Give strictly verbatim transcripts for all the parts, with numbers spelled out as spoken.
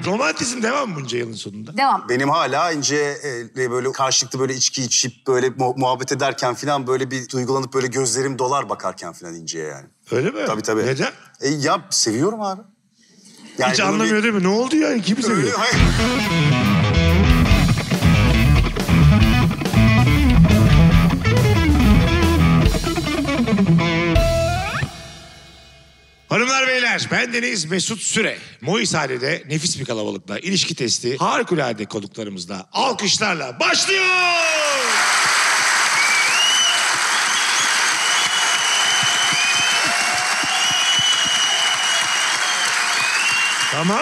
Romantizm devam mı bunca yılın sonunda? Devam. Benim hala İnce e, böyle karşılıklı böyle içki içip böyle mu- muhabbet ederken falan böyle bir duygulanıp böyle gözlerim dolar bakarken falan İnce'ye yani. Öyle mi? Tabii tabii. Neden? E, ya seviyorum abi. Yani Hiç bunu anlamıyor bir- değil mi? Ne oldu ya? Kimi Öyle, seviyor? hayır. Hanımlar beyler, bendeniz Mesut Süre. Moishane'de nefis bir kalabalıkla ilişki testi harikulade konuklarımızla alkışlarla başlıyor. Tamam.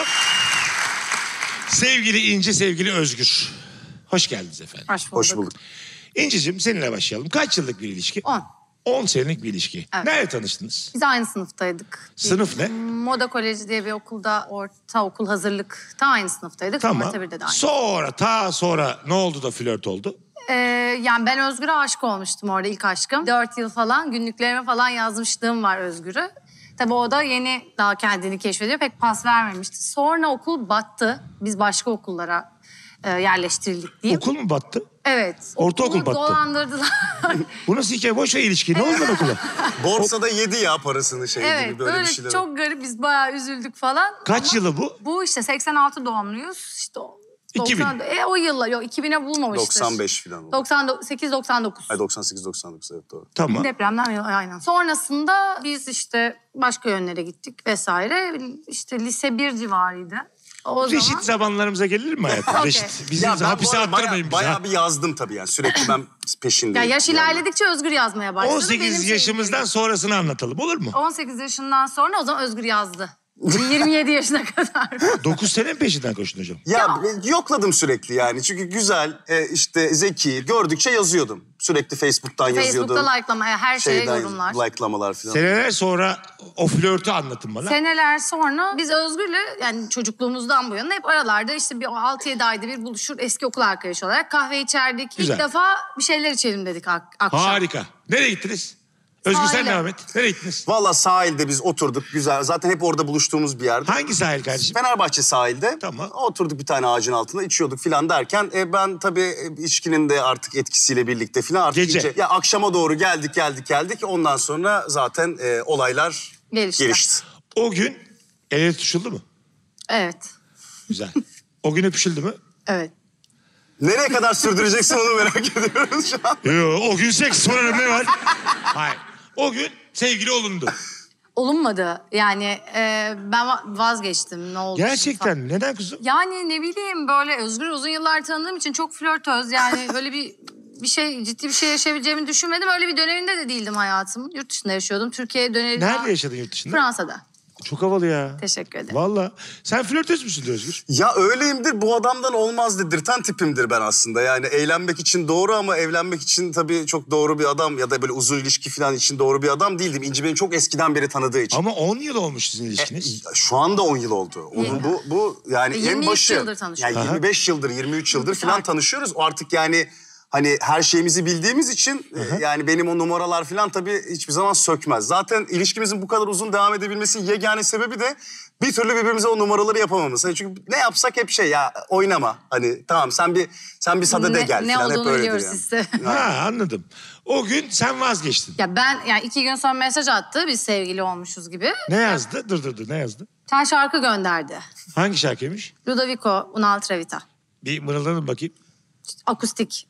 Sevgili İnce, sevgili Özgür. Hoş geldiniz efendim. Hoş bulduk. Hoş bulduk. İnci'cim seninle başlayalım. Kaç yıllık bir ilişki? On. On senelik bir ilişki. Evet. Nerede tanıştınız? Biz aynı sınıftaydık. Sınıf ne? Moda Koleji diye bir okulda ortaokul hazırlıkta aynı sınıftaydık. Tamam. Orta de aynı. Sonra ta sonra ne oldu da flört oldu? Ee, yani ben Özgür'e aşık olmuştum orada, ilk aşkım. Dört yıl falan günlüklerime falan yazmışlığım var Özgür'ü. Tabii o da yeni daha kendini keşfediyor. Pek pas vermemişti. Sonra okul battı. Biz başka okullara e, yerleştirildik diyeyim. Okul mu battı? Evet. Ortaokul okulu battı. Dolandırdılar. Bu nasıl hikaye? Boş ver ilişki. Ne oldu lan okula? Borsada yedi ya parasını şey Evet, gibi böyle, böyle bir şeyler. çok garip, biz bayağı üzüldük falan. Kaç Ama yılı bu? Bu işte seksen altı doğumluyuz. İşte o- iki bin. doksan E, o yıllar, yok iki bine bulmamıştır. doksan beş falan oldu. doksan sekiz doksan dokuz. Ay doksan sekiz doksan dokuz evet doğru. Tamam. Depremden yıl- aynen. Sonrasında biz işte başka yönlere gittik vesaire. İşte lise bir civarıydı. O Reşit zaman zamanlarımıza gelir mi hayatım? Okey. Reşit. Bizi Ya ben hapise bu arada attırmayın bayağı, bizi. bayağı bir yazdım tabii yani sürekli ben peşindeyim. ya yaş yani. ilerledikçe Özgür yazmaya başladı. on Benim sekiz şeyim yaşımızdan gibi. sonrasını anlatalım olur mu? on sekiz yaşından sonra o zaman Özgür yazdı. yirmi yedi yaşına kadar. dokuz sene mi peşinden koştun hocam? Ya e, yokladım sürekli yani çünkü güzel e, işte zeki gördükçe yazıyordum. Sürekli Facebook'tan yazıyordum. Facebook'ta likelama, her şeye Şeyden yorumlar. like'lamalar falan. Seneler sonra o flörtü anlatın bana. Seneler sonra biz Özgür'le yani çocukluğumuzdan bu yana hep aralarda işte bir altı yedi ayda bir buluşur, eski okul arkadaşı olarak kahve içerdik. Güzel. İlk defa bir şeyler içelim dedik ak- akşam. Harika. Nereye gittiniz? Özgür sen Sahile. devam et. Nereye gittiniz? Valla sahilde biz oturduk güzel. Zaten hep orada buluştuğumuz bir yerde. Hangi sahil kardeşim? Fenerbahçe sahilde. Tamam. Oturduk bir tane ağacın altında içiyorduk filan derken e, ben tabii e, içkinin de artık etkisiyle birlikte filan artık Gece. iyice- ya akşama doğru geldik geldik geldik. Ondan sonra zaten e, olaylar Gelişti. gelişti. O gün el ele tutuşuldu mu? Evet. Güzel. O gün öpüşüldü mü? Evet. Nereye kadar sürdüreceksin onu merak ediyoruz şu an. Yo, o gün seks sonra ne var? Hayır. O gün sevgili olundu. Olunmadı. Yani e, ben va- vazgeçtim ne oldu. Gerçekten. Neden kuzum? Yani ne bileyim böyle Özgür uzun yıllar tanıdığım için çok flörtöz. Yani böyle bir bir şey ciddi bir şey yaşayabileceğimi düşünmedim. Öyle bir döneminde de değildim hayatım. Yurt dışında yaşıyordum. Türkiye'ye döneli Nerede daha- yaşadın yurt dışında? Fransa'da. Çok havalı ya. Teşekkür ederim. Vallahi. Sen flörtöz müsün Özgür? Ya öyleyimdir bu adamdan olmaz dedirten tipimdir ben aslında. Yani eğlenmek için doğru ama evlenmek için tabii çok doğru bir adam ya da böyle uzun ilişki falan için doğru bir adam değildim. İnci beni çok eskiden beri tanıdığı için. Ama on yıl olmuş sizin ilişkiniz. E, Şu anda on yıl oldu. Onun bu bu yani E, en yirmi üç başı. yıldır tanışıyoruz. Yani yirmi beş yıldır, yirmi üç yıldır falan Artık. tanışıyoruz. Artık yani hani her şeyimizi bildiğimiz için e, yani benim o numaralar falan tabii hiçbir zaman sökmez. Zaten ilişkimizin bu kadar uzun devam edebilmesinin yegane sebebi de bir türlü birbirimize o numaraları yapamamız. Hani çünkü ne yapsak hep şey ya oynama. Hani tamam sen bir sen bir sadede Ne- gel ne falan hep olduğunu öyledir biliyoruz yani. işte. Ha anladım. O gün sen vazgeçtin. Ya ben yani iki gün sonra mesaj attı biz sevgili olmuşuz gibi. Ne yazdı? Dur dur dur ne yazdı? Bir tane şarkı gönderdi. Hangi şarkıymış? Ludovico Un'altra Bir mırıldanın bakayım. Akustik.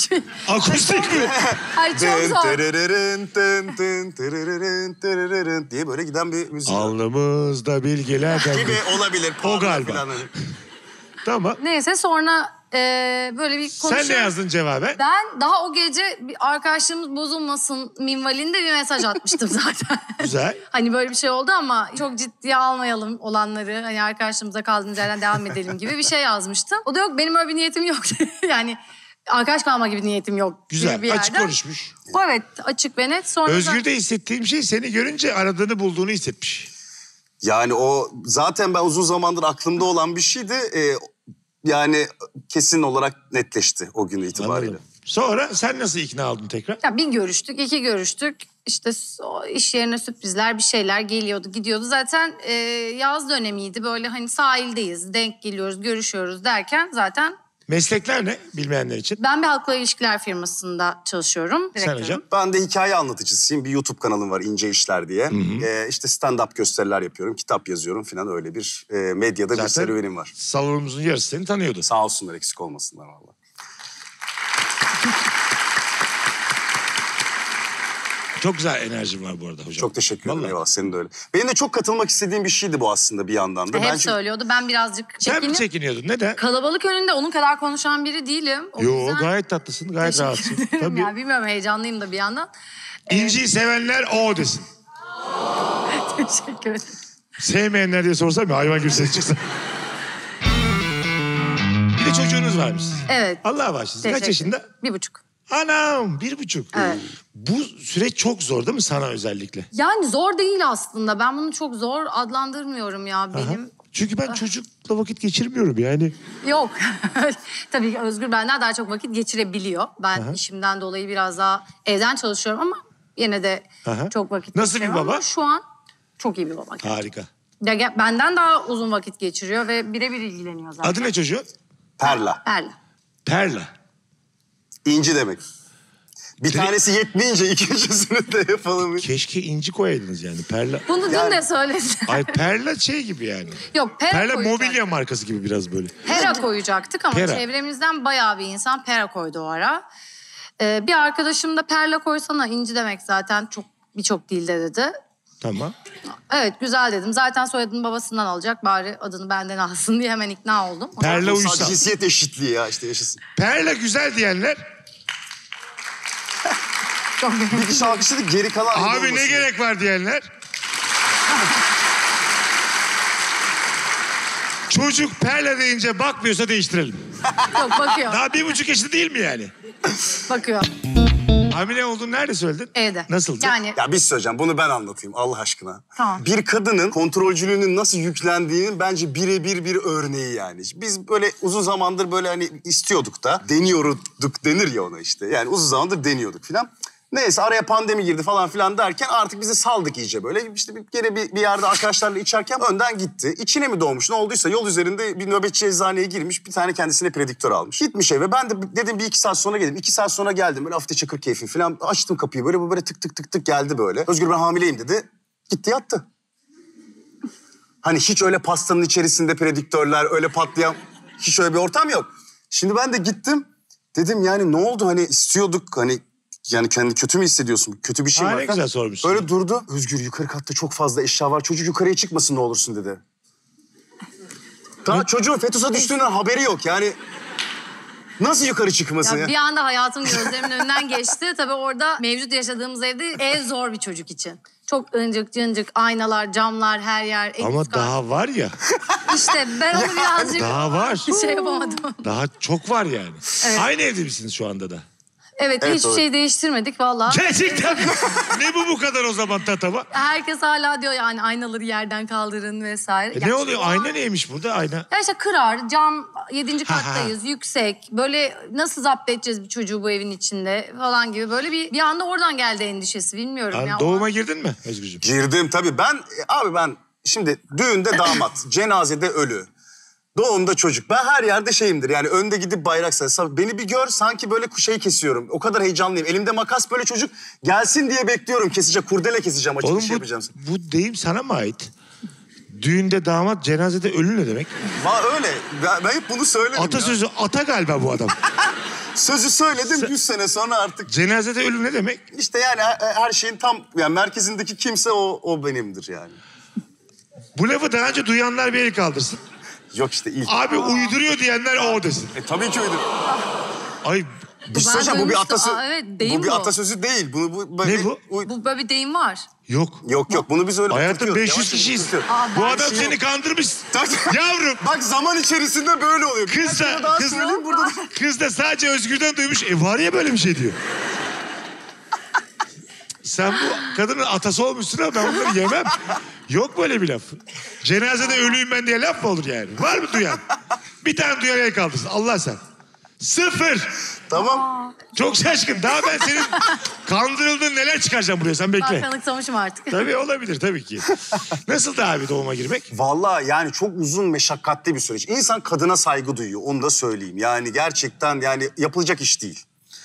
Akustik mi? Hayır çok Dın zor. tırırırın, dın tın tırırırın, tırırırın diye böyle giden bir müzik. Alnımızda bilgelerden. Gibi olabilir. O galiba. Falan hani. Tamam. Neyse sonra e, böyle bir konuşuyoruz. Sen ne yazdın cevaben? Ben daha o gece bir arkadaşlığımız bozulmasın minvalinde bir mesaj atmıştım zaten. Güzel. Hani böyle bir şey oldu ama çok ciddiye almayalım olanları. Hani arkadaşlığımıza kaldığımız yerden devam edelim gibi bir şey yazmıştım. O da yok benim öyle bir niyetim yok. Yani arkadaş kalma gibi niyetim yok. gibi Güzel. bir Açık yerden. konuşmuş. O evet açık ve net. Sonra da- Özgür'de hissettiğim şey seni görünce aradığını bulduğunu hissetmiş. Yani o zaten ben uzun zamandır aklımda olan bir şeydi. Ee, yani kesin olarak netleşti o gün itibariyle. Anladım. Sonra sen nasıl ikna oldun tekrar? Ya bir görüştük, iki görüştük. İşte o iş yerine sürprizler bir şeyler geliyordu gidiyordu. Zaten e, yaz dönemiydi böyle hani sahildeyiz denk geliyoruz görüşüyoruz derken zaten. Meslekler ne bilmeyenler için? Ben bir halkla ilişkiler firmasında çalışıyorum. Sen direktörüm. hocam? Ben de hikaye anlatıcısıyım. Bir YouTube kanalım var İnce İşler diye. Ee, işte stand-up gösteriler yapıyorum, kitap yazıyorum falan öyle bir e, medyada bir serüvenim var. Salonumuzun yarısı seni tanıyordu. Sağ olsunlar eksik olmasınlar vallahi. Çok güzel enerjin var bu arada hocam. Çok teşekkür ederim. Vallahi. Eyvallah senin de öyle. Benim de çok katılmak istediğim bir şeydi bu aslında bir yandan da. Hep Ben çünkü- söylüyordu ben birazcık Sen mi çekinim. çekiniyordun? Neden? Kalabalık önünde onun kadar konuşan biri değilim. O Yo yüzden gayet tatlısın, gayet teşekkür rahatsın. ederim Tabii. ya. Bilmiyorum heyecanlıyım da bir yandan. İnci'yi sevenler o desin. Teşekkür ederim. Sevmeyenler diye sorsam ya hayvan gibi ses çıksa. Bir de çocuğunuz varmış. Evet. Allah bağışlasın. Kaç Teşekkür. yaşında? Bir buçuk. Anam bir buçuk. Evet. Bu süreç çok zor değil mi sana özellikle? Yani zor değil aslında. Ben bunu çok zor adlandırmıyorum ya benim. Çünkü ben çocukla vakit geçirmiyorum yani. Yok. Tabii ki Özgür benden daha çok vakit geçirebiliyor. Ben Aha. işimden dolayı biraz daha evden çalışıyorum ama yine de Aha. çok vakit Nasıl bir geçiremiyorum. baba? Ama şu an çok iyi bir baba. Harika. Ya ge- benden daha uzun vakit geçiriyor ve birebir ilgileniyor zaten. Adı ne çocuğun? Perla. Perla. Perla. İnci demek. Bir Direkt- tanesi yetmeyince ikincisini de yapalım. Keşke inci koyaydınız yani. Perla. Bunu dün Yani- de söyledim. Ay Perla şey gibi yani. Yok Pera Perla koyacaktık. mobilya markası gibi biraz böyle. Pera koyacaktık ama Pera. çevremizden bayağı bir insan Pera koydu o ara. Ee, bir arkadaşım da Perla koysana inci demek zaten çok birçok dilde dedi. Tamam. Evet güzel dedim. Zaten soyadını babasından alacak bari adını benden alsın diye hemen ikna oldum. Perla Sadece uysal. cinsiyet eşitliği ya işte yaşasın. Perla güzel diyenler. Çok Bir kişi alkışladık geri kalan... gibi Abi ne olmasın. gerek var diyenler. Çocuk Perla deyince bakmıyorsa değiştirelim. Yok bakıyor. Daha bir buçuk yaşında değil mi yani? Bakıyor. Hamile olduğunu nerede söyledin? Evde. Nasıldı? Yani Ya bir şey söyleyeceğim bunu ben anlatayım Allah aşkına. Tamam. Bir kadının kontrolcülüğünün nasıl yüklendiğinin bence birebir bir örneği yani. Biz böyle uzun zamandır böyle hani istiyorduk da deniyorduk denir ya ona işte. Yani uzun zamandır deniyorduk filan. Neyse araya pandemi girdi falan filan derken artık bizi saldık iyice böyle. İşte bir kere bir, bir yerde arkadaşlarla içerken önden gitti. İçine mi doğmuş ne olduysa yol üzerinde bir nöbetçi eczaneye girmiş. Bir tane kendisine prediktör almış. Gitmiş eve ben de dedim bir iki saat sonra geldim. İki saat sonra geldim böyle hafifte çakır keyfim filan. Açtım kapıyı böyle böyle tık tık tık tık geldi böyle. Özgür ben hamileyim dedi. Gitti yattı. Hani hiç öyle pastanın içerisinde prediktörler öyle patlayan hiç öyle bir ortam yok. Şimdi ben de gittim. Dedim yani ne oldu hani istiyorduk hani yani kendi kötü mü hissediyorsun? Kötü bir şey Ha, var. ne falan. güzel sormuşsun. Öyle durdu. Özgür yukarı katta çok fazla eşya var. Çocuk yukarıya çıkmasın ne olursun dedi. Daha çocuğun fetüse düştüğünden haberi yok yani. Nasıl yukarı çıkmasın ya? ya bir anda hayatım gözlerimin önünden geçti. Tabii orada mevcut yaşadığımız evde ev zor bir çocuk için. Çok ıncık cıncık aynalar, camlar her yer. en Ama üst kat. daha var ya. İşte ben onu birazcık Daha var. şey yapamadım. Daha çok var yani. Evet. Aynı evde misiniz şu anda da? Evet, Evet, hiçbir doğru. şey değiştirmedik valla. Gerçekten mi? Ne bu bu kadar o zaman tatava? Herkes hala diyor yani aynaları yerden kaldırın vesaire. E Ya ne şu oluyor? an- Ayna neymiş burada ayna? Ya işte kırar, cam yedinci Ha, ha. kattayız, yüksek. Böyle nasıl zapt edeceğiz bir çocuğu bu evin içinde falan gibi. Böyle bir bir anda oradan geldi endişesi bilmiyorum Lan ya. doğuma girdin mi Özgürcüğüm? Girdim tabii. Ben e, abi ben şimdi düğünde damat, cenazede ölü. Doğumda çocuk. Ben her yerde şeyimdir yani önde gidip bayrak sallarım. Beni bir gör sanki böyle şey kesiyorum. O kadar heyecanlıyım. Elimde makas böyle çocuk gelsin diye bekliyorum. Keseceğim, kurdele keseceğim, açılış Oğlum bu, yapacağım. bu deyim sana mı ait? Düğünde damat, cenazede ölü ne demek? Va öyle. Ben, ben hep bunu söyledim ya. Atasözü ata galiba bu adam. Sözü söyledim yüz sene sonra artık. Cenazede ölü ne demek? İşte yani her, her şeyin tam yani merkezindeki kimse o, o benimdir yani. Bu lafı daha önce duyanlar bir el kaldırsın. Yok işte ilk. Abi uyduruyor diyenler o desin. E tabii ki öyle. Ay Bir şey Ben söyleyeceğim bu bir duymuştum. atasözü. Aa, evet, deyim bu bir bu. atasözü değil. Bunu bu böyle- Ne bu? Uy- Bu böyle bir deyim var. yok. Yok yok bunu biz öyle Hayatım tutuyoruz. beş yüz Yavaş kişiyiz. tutuyoruz. Aa, Bu ben adam şey seni yok. kandırmış. Tak- Yavrum. Bak zaman içerisinde böyle oluyor. Kız Birkaç da, kere daha kız, söyleyeyim burada. kız da sadece Özgür'den duymuş. E var ya böyle bir şey diyor. Sen bu kadının atası olmuşsun ama ben bunları yemem. Yok böyle bir laf. Cenazede ölüyüm ben diye laf mı olur yani? Var mı duyan? Bir tane duyan el kaldırsın. Allah sen. Sıfır. Tamam. Çok şaşkın. Daha ben senin kandırıldığın neler çıkaracağım buraya. Sen Ben bekle. kanıksamışım artık. Tabii olabilir tabii ki. Nasıl da abi doğuma girmek? Vallahi yani çok uzun meşakkatli bir süreç. İnsan kadına saygı duyuyor, onu da söyleyeyim. Yani gerçekten yani yapılacak iş değil.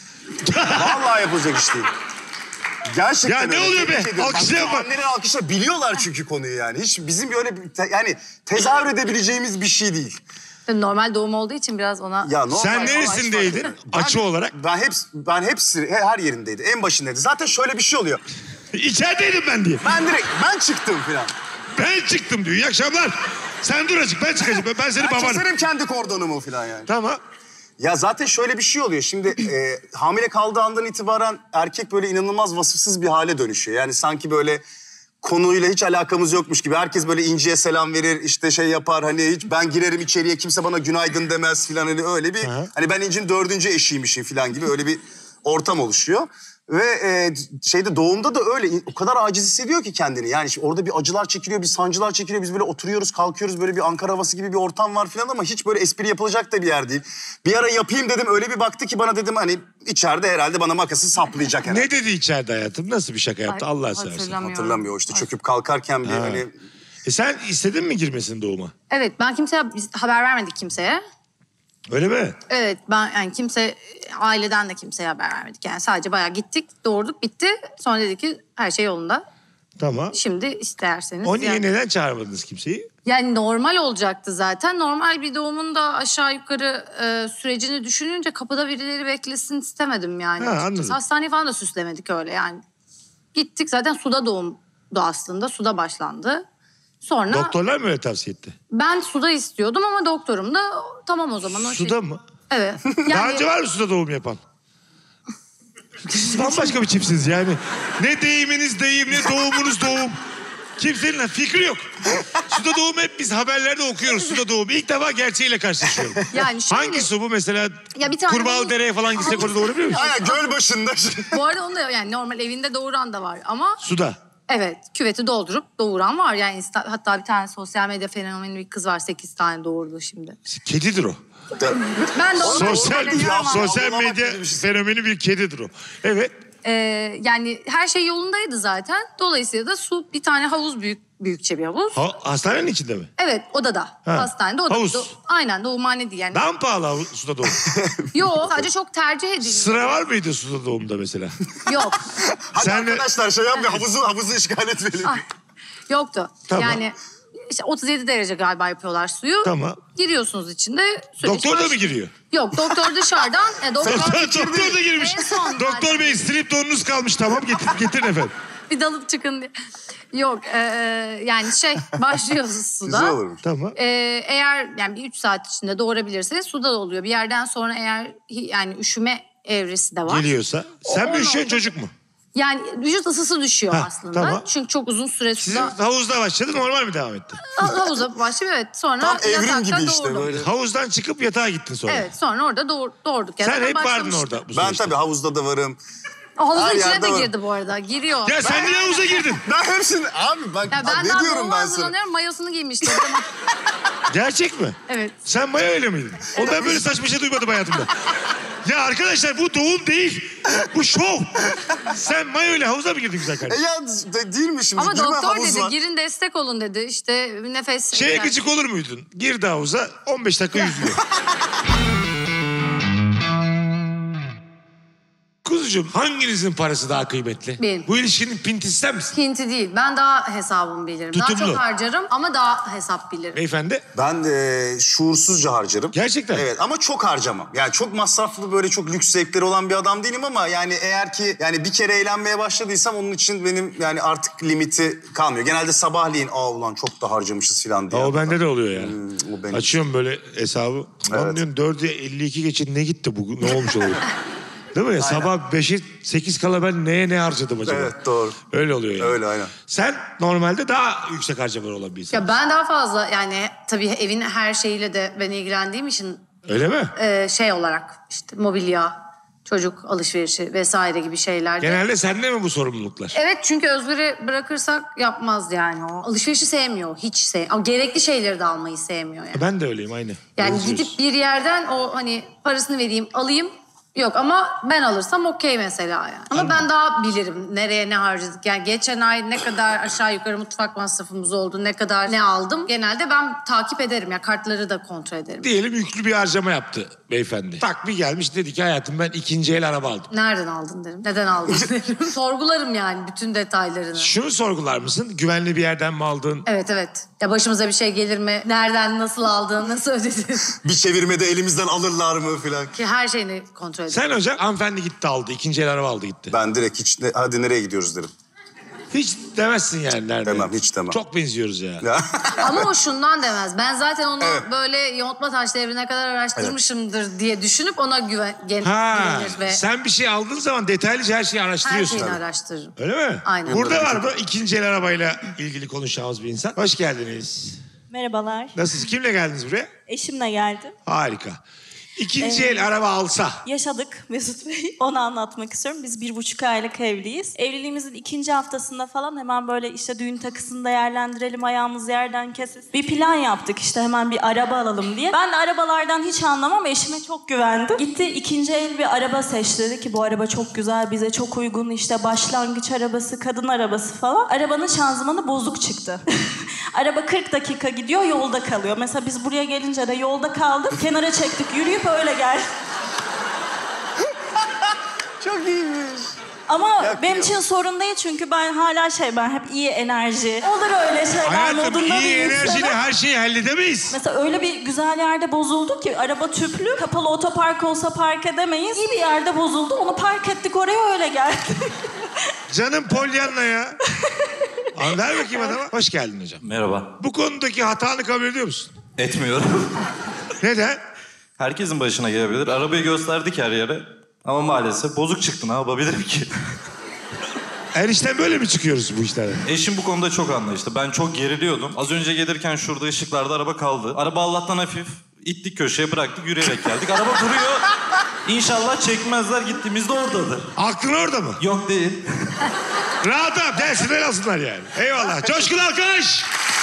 Vallahi yapılacak iş değil. Gerçekten Ya ne öyle. oluyor be? Tebrik ederim. Alkışlayan Bak, bak. Anneler alkışla biliyorlar çünkü konuyu yani. Hiç bizim böyle bir te- yani tezahür edebileceğimiz bir şey değil. Normal doğum olduğu için biraz ona... Ya normal, Sen ama neresindeydin Ben- açı olarak? Ben hep ben hepsi her yerindeydi. En başındaydı. Zaten şöyle bir şey oluyor. İçerideydim ben diye. Ben direkt ben çıktım falan. Ben çıktım diyor. İyi akşamlar. Sen dur azıcık ben çıkacağım. Ben, ben senin Ben babanım. keserim kendi kordonumu falan yani. Tamam. Ya zaten şöyle bir şey oluyor. Şimdi e, hamile kaldığı andan itibaren erkek böyle inanılmaz vasıfsız bir hale dönüşüyor. Yani sanki böyle konuyla hiç alakamız yokmuş gibi. Herkes böyle İnci'ye selam verir, işte şey yapar. Hani hiç ben girerim içeriye kimse bana günaydın demez falan. Hani öyle bir Hı. hani ben İnci'nin dördüncü eşiymişim falan gibi öyle bir ortam oluşuyor. Ve e, şeyde doğumda da öyle o kadar aciz hissediyor ki kendini. Yani şimdi orada bir acılar çekiliyor, bir sancılar çekiliyor. Biz böyle oturuyoruz, kalkıyoruz böyle bir Ankara havası gibi bir ortam var falan ama hiç böyle espri yapılacak da bir yer değil. Bir ara yapayım dedim öyle bir baktı ki bana dedim hani içeride herhalde bana makası saplayacak herhalde. Ne dedi içeride hayatım? Nasıl bir şaka yaptı Ay, Allah seversen? hatırlamıyorum. Hatırlamıyor işte çöküp kalkarken bir Ha. hani... E sen istedin mi girmesini doğuma? Evet, ben kimseye biz haber vermedik kimseye. Öyle mi? Evet, ben yani kimse, aileden de kimseye haber vermedik. Yani sadece bayağı gittik, doğurduk, bitti. Sonra dedik ki her şey yolunda. Tamam. Şimdi isterseniz... O niye yani- neden çağırmadınız kimseyi? Yani normal olacaktı zaten. Normal bir doğumun da aşağı yukarı e, sürecini düşününce kapıda birileri beklesin istemedim yani. Ha, açıkçası. anladım. Hastaneyi falan da süslemedik öyle yani. Gittik zaten suda doğumdu aslında. Suda başlandı. Sonra Doktorlar mı öyle tavsiye etti? ben suda istiyordum ama doktorum da tamam o zaman. O Suda şey... mı? Evet. Daha Yani önce var mı suda doğum yapan? Siz bambaşka bir çiftsiniz yani. Ne deyiminiz deyim, ne doğumunuz doğum. Kimsenin fikri yok. Suda doğum hep biz haberlerde okuyoruz. Suda doğum. İlk defa gerçeğiyle karşılaşıyorum. Yani şöyle- Hangi su bu mesela? Ya bir tane Kurbağalı bu- dereye falan gitsek orada doğurabiliyor musun? Aynen göl başında. bu arada onu da yani normal evinde doğuran da var ama Suda. evet küveti doldurup doğuran var. Yani insta- hatta bir tane sosyal medya fenomeni bir kız var sekiz tane doğurdu şimdi. Kedidir o. Ben de onu Sosyal, söyleyeceğim ama- sosyal Avlamak medya gibi bir şey. fenomeni bir kedidir o. Evet. Ee, yani her şey yolundaydı zaten. Dolayısıyla da su bir tane havuz büyük büyükçe bir havuz. Ha, hastanenin içinde mi? Evet odada. Ha, Hastanede odada. havuz. Do- aynen doğumhane değil yani. Daha mı pahalı havuz- suda doğum? Yok sadece çok tercih edildi. Sıra var mıydı suda doğumda mesela? Yok. Hadi Sen de- arkadaşlar şey yapmayın havuzu, havuzu işgal etmeyelim. Ah, yoktu. Tamam. Yani işte otuz yedi derece galiba yapıyorlar suyu. Tamam. Giriyorsunuz içinde. süreç Doktor da baş- mı giriyor? Yok doktor dışarıdan. E, doktor, Doktor, doktor da girmiş. En son zaten. Doktor bey strip donunuz kalmış tamam getir, getirin efendim. Bir dalıp çıkın diye. Yok e, e, yani şey başlıyoruz suda. Güzel olurmuş. Tamam. Ee, eğer yani bir üç saat içinde doğurabilirseniz suda da oluyor. Bir yerden sonra eğer hi- yani üşüme evresi de var. Geliyorsa. Sen mi O- üşüyorsun o- çocuk mu? Yani vücut ısısı düşüyor Ha, aslında. tamam. Çünkü çok uzun süre Sizin suda havuzda başladı normal mi devam etti? ha- havuza başlıyor. Evet sonra Tam evrim yatakta gibi işte doğurdum. böyle. Havuzdan çıkıp yatağa gittin sonra. Evet sonra orada doğur, doğurduk. Sen Zaten hep vardın başlamıştı. orada bu Ben süreçte. tabii havuzda da varım. Havuzun Her içine yerde de var. girdi bu arada. Giriyor. Ya sen niye havuza girdin? Ben hepsini abi bak Ya ben ne daha diyorum doğuma ben sana? hazırlanıyorum. Mayosunu giymiştim. o zaman. Gerçek mi? Evet. Sen Maya öyle miydin? O ben böyle saçma şey duymadım hayatımda. Ya arkadaşlar bu doğum değil. Bu şov. Sen Maya öyle havuza mı girdin güzel E kardeşim? ya de, değil mi şimdi? Ama Girme doktor havuza. dedi girin destek olun dedi. İşte nefes... Şeye egzersizi- gıcık olur muydun? Girdi havuza on beş dakika yüzüyor. Kuzucuğum hanginizin parası daha kıymetli? Benim. Bu ilişkinin pintisi sen misin? Hinti değil. Ben daha hesabımı bilirim. Daha Tutumlu. çok harcarım ama daha hesap bilirim. Beyefendi. Ben de şuursuzca harcarım. Gerçekten. Evet ama çok harcamam. Yani çok masraflı böyle çok lüks zevkleri olan bir adam değilim ama yani eğer ki yani bir kere eğlenmeye başladıysam onun için benim yani artık limiti kalmıyor. Genelde sabahleyin aa ulan çok da harcamışız falan diye. O bende de oluyor yani. Hmm, o benim. Açıyorum böyle hesabı. Lan Evet. diyorum dörde elli iki geçin ne gitti bu? Ne olmuş oluyor? Değil mi? Ya, sabah beşe sekiz kala ben neye ne harcadım acaba? Evet doğru. Öyle oluyor yani. Öyle aynen. Sen normalde daha yüksek harcamalar olan bir insan. Ya ben daha fazla yani tabii evin her şeyiyle de ben ilgilendiğim için Öyle mi? e, şey olarak işte mobilya, Çocuk alışverişi vesaire gibi şeylerde. Genelde sende mi bu sorumluluklar? Evet, çünkü Özgür'ü bırakırsak yapmaz yani o. Alışverişi sevmiyor, hiç sevmiyor. Ama gerekli şeyleri de almayı sevmiyor yani. Ben de öyleyim aynı. Yani Benziyoruz. gidip bir yerden o hani parasını vereyim, alayım. Yok ama ben alırsam okey mesela yani. Ama ben daha bilirim nereye ne harcadık. Yani geçen ay ne kadar aşağı yukarı mutfak masrafımız oldu, ne kadar ne aldım. Genelde ben takip ederim ya, kartları da kontrol ederim. Diyelim yüklü bir harcama yaptı beyefendi. Tak bir gelmiş dedi ki hayatım ben ikinci el araba aldım. Nereden aldın derim, neden aldın derim. Sorgularım yani bütün detaylarını. Şunu sorgular mısın? Güvenli bir yerden mi aldın? Evet evet. Ya başımıza bir şey gelir mi? Nereden, nasıl aldın, nasıl ödedin? Bir çevirmede elimizden alırlar mı falan. Ki her şeyini kontrol ederim. Sen hocam hanımefendi gitti aldı. İkinci el araba aldı gitti. Ben direkt hiç ne, hadi nereye gidiyoruz derim. Hiç demezsin yani nerede? Demem, hiç demem. Çok benziyoruz ya. Ama o şundan demez. Ben zaten onu Evet. böyle yontma taş devrine kadar araştırmışımdır diye düşünüp ona güven, gen, Ha, güvenir ve sen bir şey aldığın zaman detaylıca her şeyi her araştırıyorsun. şeyini Tabii. araştırırım. Öyle mi? Aynen. Burada var mı ikinci el arabayla ilgili konuşacağımız bir insan? Hoş geldiniz. Merhabalar. Nasılsınız? Kimle geldiniz buraya? Eşimle geldim. Harika. İkinci Ee, el araba alsa. Yaşadık Mesut Bey. Onu anlatmak istiyorum. Biz bir buçuk aylık evliyiz. Evliliğimizin ikinci haftasında falan hemen böyle işte düğün takısını değerlendirelim, ayağımız yerden kesilsin. Bir plan yaptık işte hemen bir araba alalım diye. Ben de arabalardan hiç anlamam. Eşime çok güvendim. Gitti ikinci el bir araba seçti. Dedi ki bu araba çok güzel, bize çok uygun. İşte başlangıç arabası, kadın arabası falan. Arabanın şanzımanı bozuk çıktı. Araba kırk dakika gidiyor, yolda kalıyor. Mesela biz buraya gelince de yolda kaldık. Kenara çektik, yürüyüp öyle geldik. Çok iyiymiş. Ama Yakıyor. benim için sorun değil çünkü ben hala şey, ben hep iyi enerji. Olur öyle şeyler Hayatım modunda iyi bir enerjiyle insanım. her şeyi halledemeyiz. Mesela öyle bir güzel yerde bozuldu ki araba tüplü, kapalı otopark olsa park edemeyiz. İyi bir yerde bozuldu, onu park ettik oraya öyle geldik. Canım Pollyanna ya. Al ver bakayım adama. Hoş geldin hocam. Merhaba. Bu konudaki hatanı kabul ediyor musun? Etmiyorum. Neden? Herkesin başına gelebilir. Arabayı gösterdik her yere. Ama maalesef bozuk çıktı. Ne yapabilirim ki? Her işten böyle mi çıkıyoruz bu işlerden? Eşim bu konuda çok anlayışlı. Ben çok geriliyordum. Az önce gelirken şurada ışıklarda araba kaldı. Araba Allah'tan hafif. İttik köşeye bıraktık, yürüyerek geldik. Araba duruyor. İnşallah çekmezler, gittiğimizde oradadır. Aklın orada mı? Yok değil. Rahat rahat dersinler alsınlar yani. Eyvallah. Coşkun alkış.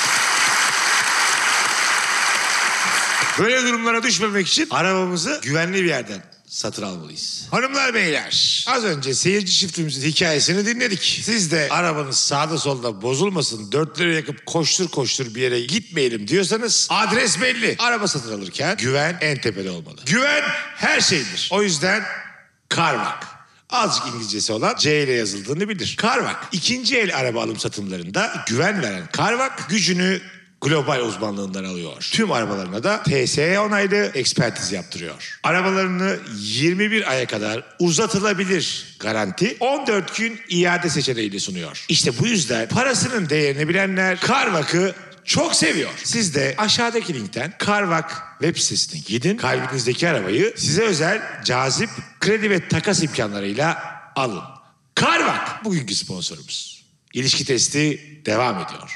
Böyle durumlara düşmemek için arabamızı güvenli bir yerden satın almalıyız. Hanımlar beyler, az önce seyirci çiftimizin hikayesini dinledik. Siz de arabanız sağda solda bozulmasın, dörtleri yakıp koştur koştur bir yere gitmeyelim diyorsanız adres belli. Araba satın alırken güven en tepede olmalı. Güven her şeydir. O yüzden Carvak. Azıcık İngilizcesi olan C ile yazıldığını bilir. Carvak, ikinci el araba alım satımlarında güven veren Carvak gücünü global uzmanlığından alıyor. Tüm arabalarına da T S E onaylı ekspertiz yaptırıyor. Arabalarını yirmi bir aya kadar uzatılabilir garanti on dört gün iade seçeneğiyle sunuyor. İşte bu yüzden parasının değerini bilenler Carvak'ı çok seviyor. Siz de aşağıdaki linkten Carvak web sitesine gidin. Kalbinizdeki arabayı size özel cazip kredi ve takas imkanlarıyla alın. Carvak bugünkü sponsorumuz. İlişki testi devam ediyor.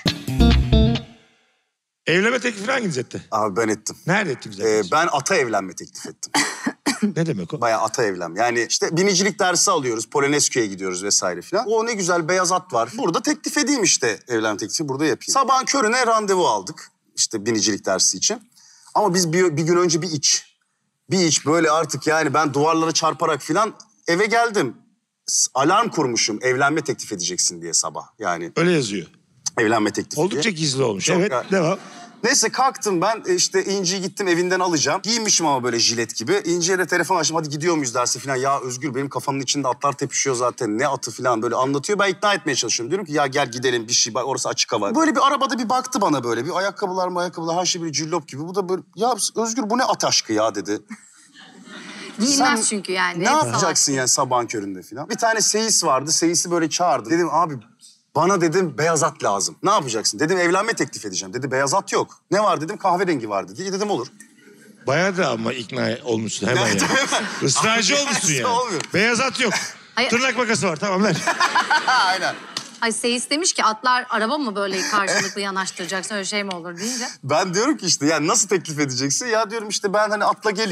Evlenme teklifini hanginiz etti? Abi ben ettim. Nerede ettiniz? Ee, ben ata evlenme teklif ettim. Ne demek o? Bayağı ata evlenme. Yani işte binicilik dersi alıyoruz. Polonezköy'e gidiyoruz vesaire filan. O ne güzel beyaz at var. Burada teklif edeyim işte evlenme teklifi. Burada yapayım. Sabahın körüne randevu aldık. İşte binicilik dersi için. Ama biz bir, bir gün önce bir iç. Bir iç böyle artık yani ben duvarlara çarparak filan eve geldim. Alarm kurmuşum evlenme teklif edeceksin diye sabah. Yani Öyle yazıyor. evlenme teklifi Oldukça diye. gizli olmuş. Çok Evet, ya- devam. Neyse kalktım ben işte İnci'yi gittim evinden alacağım. Giyinmişim ama böyle jilet gibi. İnci'ye de telefon açtım hadi gidiyor muyuz dersi falan. Ya Özgür benim kafamın içinde atlar tepişiyor zaten ne atı falan böyle anlatıyor. Ben ikna etmeye çalışıyorum. Diyorum ki ya gel gidelim bir şey bak orası açık hava. Böyle bir arabada bir baktı bana böyle bir ayakkabılar mı ayakkabılar her şey böyle cillop gibi. Bu da böyle ya Özgür bu ne at aşkı ya dedi. Giyinmez Sen çünkü yani. Ne Hep yapacaksın yani sabahın köründe falan. Bir tane seyis vardı seyisi böyle çağırdı. Dedim abi bana dedim beyaz at lazım. Ne yapacaksın? Dedim evlenme teklif edeceğim. Dedi beyaz at yok. Ne var dedim kahverengi var dedi. İyi dedim olur. Bayağı da ama ikna olmuşsun hemen yani. Israrcı olmuşsun yani. Olmuyor. Beyaz at yok. Hayır. Tırnak makası var tamam ver. Aynen. Ay seyis demiş ki atlar araba mı böyle karşılıklı yanaştıracaksın öyle şey mi olur deyince. Ben diyorum ki işte yani nasıl teklif edeceksin? Ya diyorum işte ben hani atla geleyim.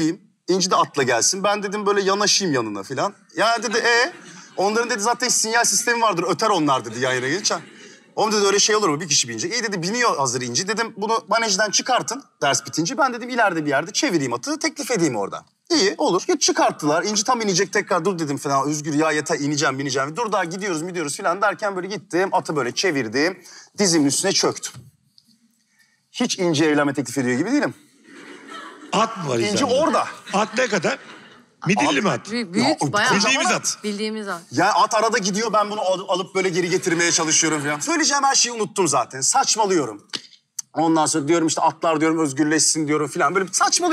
İnci de atla gelsin. Ben dedim böyle yanaşayım yanına falan. Ya dedi e onların dedi zaten sinyal sistemi vardır. Öter onlar dedi yan yana gelince. Oğlum dedi öyle şey olur mu? Bir kişi binince. İyi dedi biniyor hazır İnci. Dedim bunu manejden çıkartın ders bitince. Ben dedim ileride bir yerde çevireyim atı teklif edeyim orada. İyi olur. Git çıkarttılar. İnci tam inecek tekrar dur dedim falan. Özgür ya yeter ineceğim bineceğim. Dur daha gidiyoruz gidiyoruz falan derken böyle gittim. Atı böyle çevirdim. Dizimin üstüne çöktüm. Hiç İnci evlenme teklif ediyor gibi değilim. At mı var İnci İzlanda? orada. At ne kadar? Midilli mi at? Büyük, büyük Ya, bayağı. bildiğimiz at. Bildiğimiz at. Ya at arada gidiyor ben bunu al- alıp böyle geri getirmeye çalışıyorum falan. Söyleyeceğim her şeyi unuttum zaten. Saçmalıyorum. Ondan sonra diyorum işte atlar diyorum özgürleşsin diyorum falan. Böyle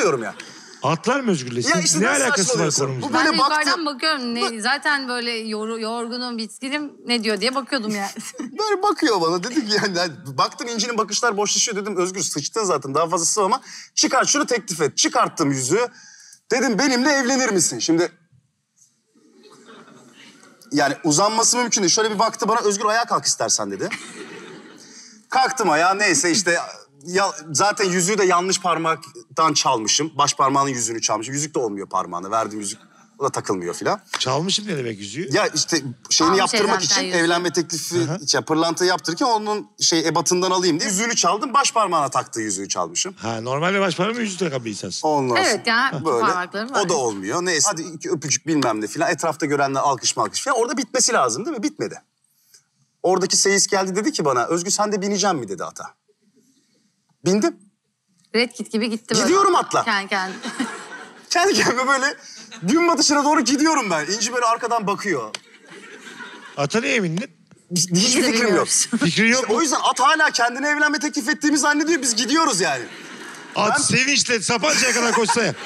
bir baktı bana Özgür ayağa kalk istersen dedi. Kalktım ayağa neyse işte ya, zaten yüzüğü de yanlış parmaktan çalmışım. Baş parmağının yüzüğünü çalmışım. Yüzük de olmuyor parmağına verdiğim yüzük. O da takılmıyor filan. Çalmışım ne demek yüzüğü? Ya işte şeyini Almış yaptırmak evlenten için yüzüğü. evlenme teklifi, ya, pırlantayı yaptırırken onun şey ebatından alayım diye yüzüğünü çaldım. Baş parmağına taktığı yüzüğü çalmışım. Ha normalde baş parmağım yüzüğü takan bir insansın. Ondan Evet, sonra yani böyle parmaklarım var. o da olmuyor. Neyse hadi iki öpücük bilmem ne filan. Etrafta görenler alkış malkış filan. Orada bitmesi lazım değil mi? Bitmedi. Oradaki seyis geldi dedi ki bana Özgür sen de bineceğim mi dedi ata. Bindim. Red Kit gibi gitti böyle. Gidiyorum atla. Kendi kendine. Kendi kendime böyle gün batışına doğru gidiyorum ben. İnci böyle arkadan bakıyor. Ata neye bindin? Hiçbir Biz de fikrim yok. bilmiyoruz. Fikrin yok mu? O yüzden at hala kendine evlenme teklif ettiğimi zannediyor. Biz gidiyoruz yani. At Ben- sevinçle Sapanca'ya kadar koşsa ya.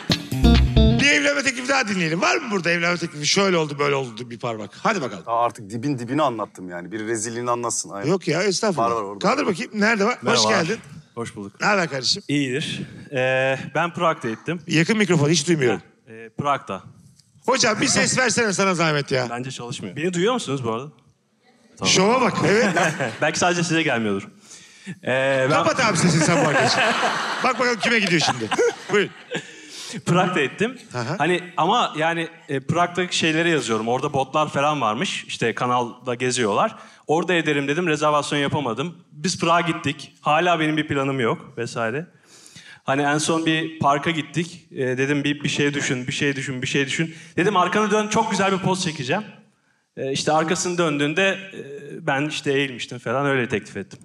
Bir evlenme teklifi daha dinleyelim. Var mı burada evlenme teklifi? Şöyle oldu böyle oldu bir parmak. Hadi bakalım. Aa, artık dibin dibini anlattım yani. Bir rezilliğini anlatsın. Aynen. Yok ya estağfurullah. Var, var orada. Kaldır bakayım. Nerede var? Hoş Merhaba. geldin. Hoş bulduk. Ne haber kardeşim? İyidir. Ee, ben Prag'da ettim. Yakın mikrofon hiç duymuyorum. Ee, Prag'da. Hocam bir ses versene sana zahmet ya. Bence çalışmıyor. Beni duyuyor musunuz bu arada? Şova bak evet. Belki sadece size gelmiyordur. Ee, ben Kapat abi sesini sen bu arkadaşım. Bak bakalım kime gidiyor şimdi. Buyurun. Prag'da ettim. Aha. Hani ama yani e, Prag'daki şeyleri yazıyorum. Orada botlar falan varmış. İşte kanalda geziyorlar. Orada ederim dedim. Rezervasyon yapamadım. Biz Prag'a gittik. Hala benim bir planım yok vesaire. Hani en son bir parka gittik. Ee, dedim bir, bir şey düşün, bir şey düşün, bir şey düşün. Dedim arkanı dön, çok güzel bir poz çekeceğim. Ee, işte arkasını döndüğünde e, ben işte eğilmiştim falan öyle teklif ettim.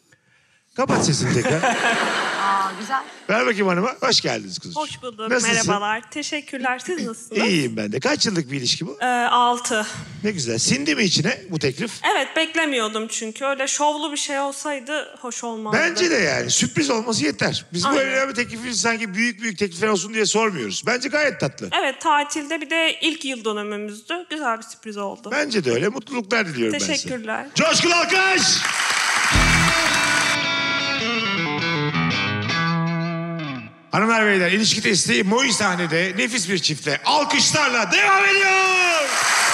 Kapat sesini tekrar. Aa güzel. Ver bakayım hanıma. Hoş geldiniz kızım. Hoş bulduk. Nasılsın? Merhabalar. Teşekkürler. Siz nasılsınız? İyiyim ben de. Kaç yıllık bir ilişki bu? Ee, altı. Ne güzel. Sindi mi içine bu teklif? Evet beklemiyordum çünkü. Öyle şovlu bir şey olsaydı hoş olmazdı. Bence de yani. Sürpriz olması yeter. Biz bu Aynen. evlenme teklifini sanki büyük büyük teklifler olsun diye sormuyoruz. Bence gayet tatlı. Evet tatilde bir de ilk yıl dönümümüzdü. Güzel bir sürpriz oldu. Bence de öyle. Mutluluklar diliyorum ben size. Teşekkürler. Coşkun alkış! Hanımlar beyler ilişki testi Moi sahnede nefis bir çiftle alkışlarla devam ediyor.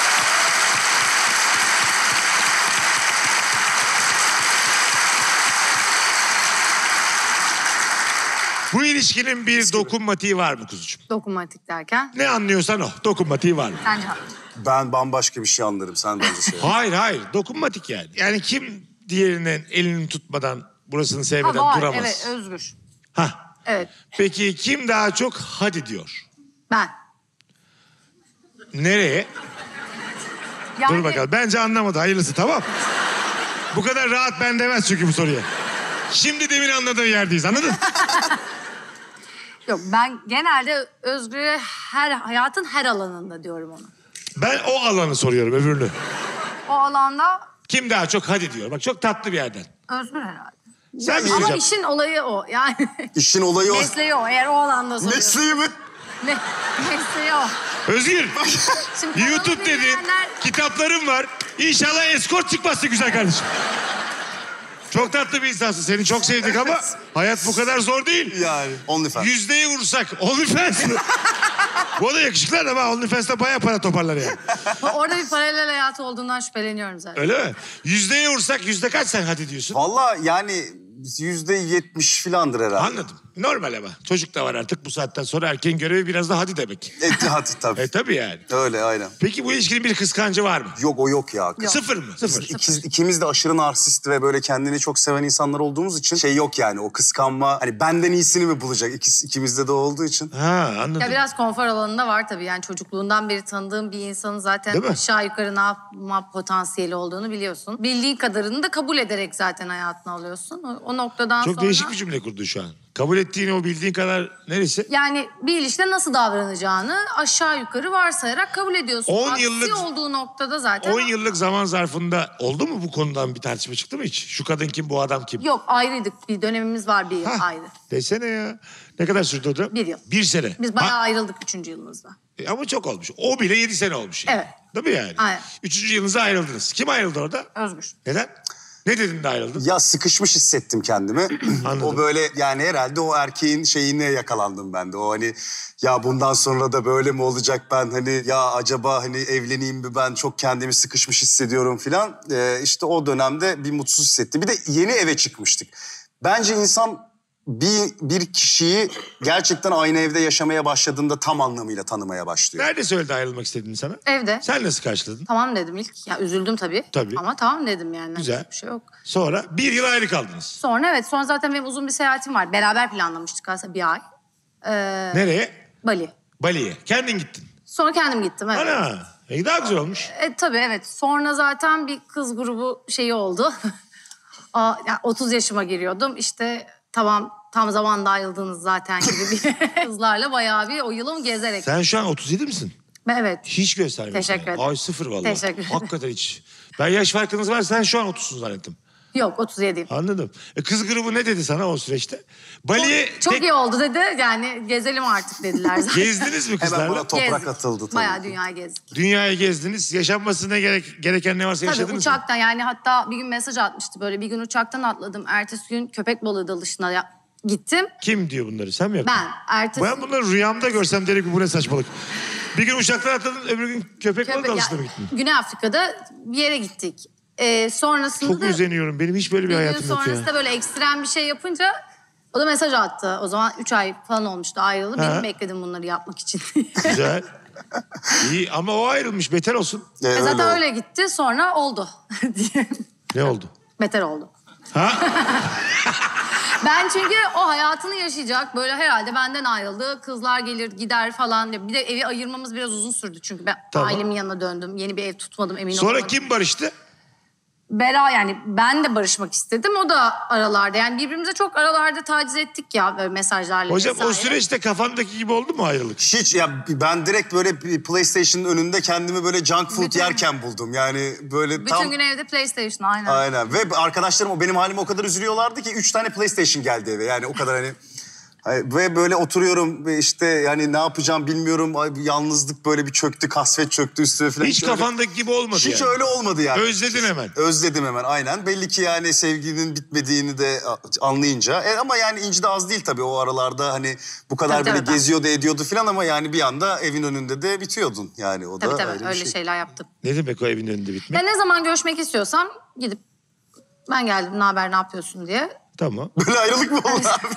Bu ilişkinin bir dokunmatiği var mı kuzucuğum? Dokunmatik derken. Ne anlıyorsan o. Dokunmatiği var mı? Sence Ben bambaşka bir şey anlarım. Sen bence söyle. Hayır hayır. Dokunmatik yani. Yani kim diğerinin elini tutmadan burasını ha, sevmeden var. duramaz. Evet Özgür. Hah. Evet. Peki kim daha çok hadi diyor? Ben. Nereye? Yani, Dur bakalım. Bence anlamadı. Hayırlısı tamam. Bu kadar rahat ben demez çünkü bu soruya. Şimdi demin anladığın yerdeyiz anladın? Yok ben genelde Özgür'e her hayatın her alanında diyorum ona. Ben o alanı soruyorum öbürünü. O alanda Kim daha çok hadi diyor. Bak çok tatlı bir yerden. Özgür herhalde. Sen mi Ama söyleyeceğim? işin olayı o. Yani İşin olayı o. mesleği o. Eğer o alanda soruyorsun. Mesleği mi? Me mesleği o. Özgür. Şimdi YouTube kanalı dedin. dinleyenler- Kitaplarım var. İnşallah eskort çıkmazsın güzel kardeşim. Çok tatlı bir insansın. Seni çok sevdik ama hayat bu kadar zor değil. Yani. OnlyFans. Yüzdeye vursak OnlyFans mı? Bu da yakışıklı adam ha. OnlyFans'ta bayağı para toparlar yani. Orada bir paralel hayatı olduğundan şüpheleniyorum zaten. Öyle mi? Yüzdeye vursak yüzde kaç sen hadi diyorsun? Valla yani yüzde yetmiş filandır herhalde. Anladım. Normal ama. Çocuk da var artık bu saatten sonra erkeğin görevi biraz da hadi demek. E, hadi tabii. E tabii yani. Öyle aynen. Peki bu ilişkinin bir kıskancı var mı? Yok o yok ya. Sıfır mı? Sıfır. İkiz, ikimiz de aşırı narsist ve böyle kendini çok seven insanlar olduğumuz için şey yok yani o kıskanma. Hani benden iyisini mi bulacak? İkisi, ikimizde de olduğu için. Ha anladım. Ya biraz konfor alanında var tabii. Yani çocukluğundan beri tanıdığım bir insanın zaten Değil mi? aşağı yukarı ne yapma potansiyeli olduğunu biliyorsun. Bildiğin kadarını da kabul ederek zaten hayatına alıyorsun. O, o noktadan Çok sonra... değişik bir cümle kurdu şu an. Kabul ettiğin o bildiğin kadar neresi? Yani bir ilişkide nasıl davranacağını aşağı yukarı varsayarak kabul ediyorsun. On Aksi yıllık- olduğu noktada zaten... on yıllık zaman zarfında oldu mu bu konudan bir tartışma çıktı mı hiç? Şu kadın kim, bu adam kim? Yok ayrıydık. Bir dönemimiz var bir yıl Hah, ayrı. desene ya. Ne kadar sürdü o da? Bir yıl. Bir sene. Biz bayağı Ha, ayrıldık üçüncü yılımızda. e, ama çok olmuş. O bile yedi sene olmuş yani. Evet. Değil mi yani? Aynen. Üçüncü yılınıza ayrıldınız. Kim ayrıldı orada? Özgür. Neden? Ne dedin de ayrıldın? Ya sıkışmış hissettim kendimi. Anladım. O böyle yani herhalde o erkeğin şeyine yakalandım ben de. O hani ya bundan sonra da böyle mi olacak ben hani ya acaba hani evleneyim mi ben çok kendimi sıkışmış hissediyorum filan. Ee, işte o dönemde bir mutsuz hissettim. Bir de yeni eve çıkmıştık. Bence insan bir, bir kişiyi gerçekten aynı evde yaşamaya başladığında tam anlamıyla tanımaya başlıyor. Nerede söyledi ayrılmak istediğini sana? Evde. Sen nasıl karşıladın? Tamam dedim ilk. Ya üzüldüm tabii. Tabii. Ama tamam dedim yani. Güzel. Bir şey yok. Sonra bir yıl ayrı kaldınız. Sonra evet. Sonra zaten benim uzun bir seyahatim var. Beraber planlamıştık aslında bir ay. Ee, Nereye? Bali. Bali'ye. Kendin gittin. Sonra kendim gittim evet. Ana. E, daha güzel olmuş. E, tabii evet. Sonra zaten bir kız grubu şeyi oldu. Aa, yani otuz yaşıma giriyordum. İşte tamam tam zamanda ayrıldınız zaten gibi bir kızlarla bayağı bir o yılım gezerek. Sen şu an otuz yedi misin? Evet. Hiç göstermiyorsun. Teşekkür yani. ederim. Ay sıfır vallahi. Teşekkür ederim. Hakikaten hiç. Ben yaş farkınız var sen şu an otuzsun zannettim. Yok otuz yediyim. Anladım. E, kız grubu ne dedi sana o süreçte? Bali'ye Çok tek- iyi oldu dedi. Yani gezelim artık dediler zaten. gezdiniz mi Hemen kızlarla? bana toprak Gezdik. atıldı tabii. Bayağı dünyayı gezdik. Dünyayı gezdiniz. Yaşanmasına gerek, gereken ne varsa Tabii yaşadınız mı? uçaktan yani hatta bir gün mesaj atmıştı böyle bir gün uçaktan atladım. Ertesi gün köpek balığı dalışına ya- gittim. Kim diyor bunları? Sen mi yaptın? Ben ertesi Ben bunları rüyamda görsem derim ki bu ne saçmalık. Bir gün uçaktan atladın öbür gün köpek balığı Köpek- dalışına ya- mı gittin? Güney Afrika'da bir yere gittik. Ee, sonrasında Çok da özeniyorum. Benim hiç böyle bir, bir gün hayatım yok ya. sonrasında böyle ekstrem bir şey yapınca o da mesaj attı. O zaman üç ay falan olmuştu ayrılı. Ha. Benim bekledim bunları yapmak için. Güzel. İyi ama o ayrılmış. Beter olsun. Ee, E zaten oldu. öyle gitti sonra oldu diye. Ne oldu? Beter oldu. Ha? Ben çünkü o hayatını yaşayacak böyle herhalde benden ayrıldı. Kızlar gelir gider falan diye. Bir de evi ayırmamız biraz uzun sürdü çünkü ben Tamam. ailemin yanına döndüm. Yeni bir ev tutmadım emin Sonra olamadım. kim barıştı? Bera yani ben de barışmak istedim. O da aralarda yani birbirimize çok aralarda taciz ettik ya böyle mesajlarla Hocam vesaire. o süreçte kafandaki gibi oldu mu ayrılık? Hiç ya ben direkt böyle bir PlayStation'ın önünde kendimi böyle junk food Bütün- yerken buldum. Yani böyle Bütün tam... gün evde PlayStation aynen. Aynen ve arkadaşlarım o benim halime o kadar üzülüyorlardı ki üç tane PlayStation geldi eve. Yani o kadar hani... Ay, ve böyle oturuyorum ve işte yani ne yapacağım bilmiyorum. Ay, yalnızlık böyle bir çöktü, kasvet çöktü üstüme falan. Hiç Öyle- kafandaki gibi olmadı Hiç yani. öyle olmadı yani. Özledin hemen. Özledim hemen aynen. Belli ki yani sevginin bitmediğini de anlayınca. E, ama yani İnci de az değil tabii o aralarda hani bu kadar Tabii, böyle tabii, ben- geziyordu ediyordu falan ama yani bir anda evin önünde de bitiyordun. Yani o da Tabii tabii ayrı bir öyle şey. şeyler yaptım. Ne demek o evin önünde bitmek? Ben ne zaman görüşmek istiyorsam gidip ben geldim ne haber ne yapıyorsun diye. Tamam. Böyle ayrılık mı oldu abi?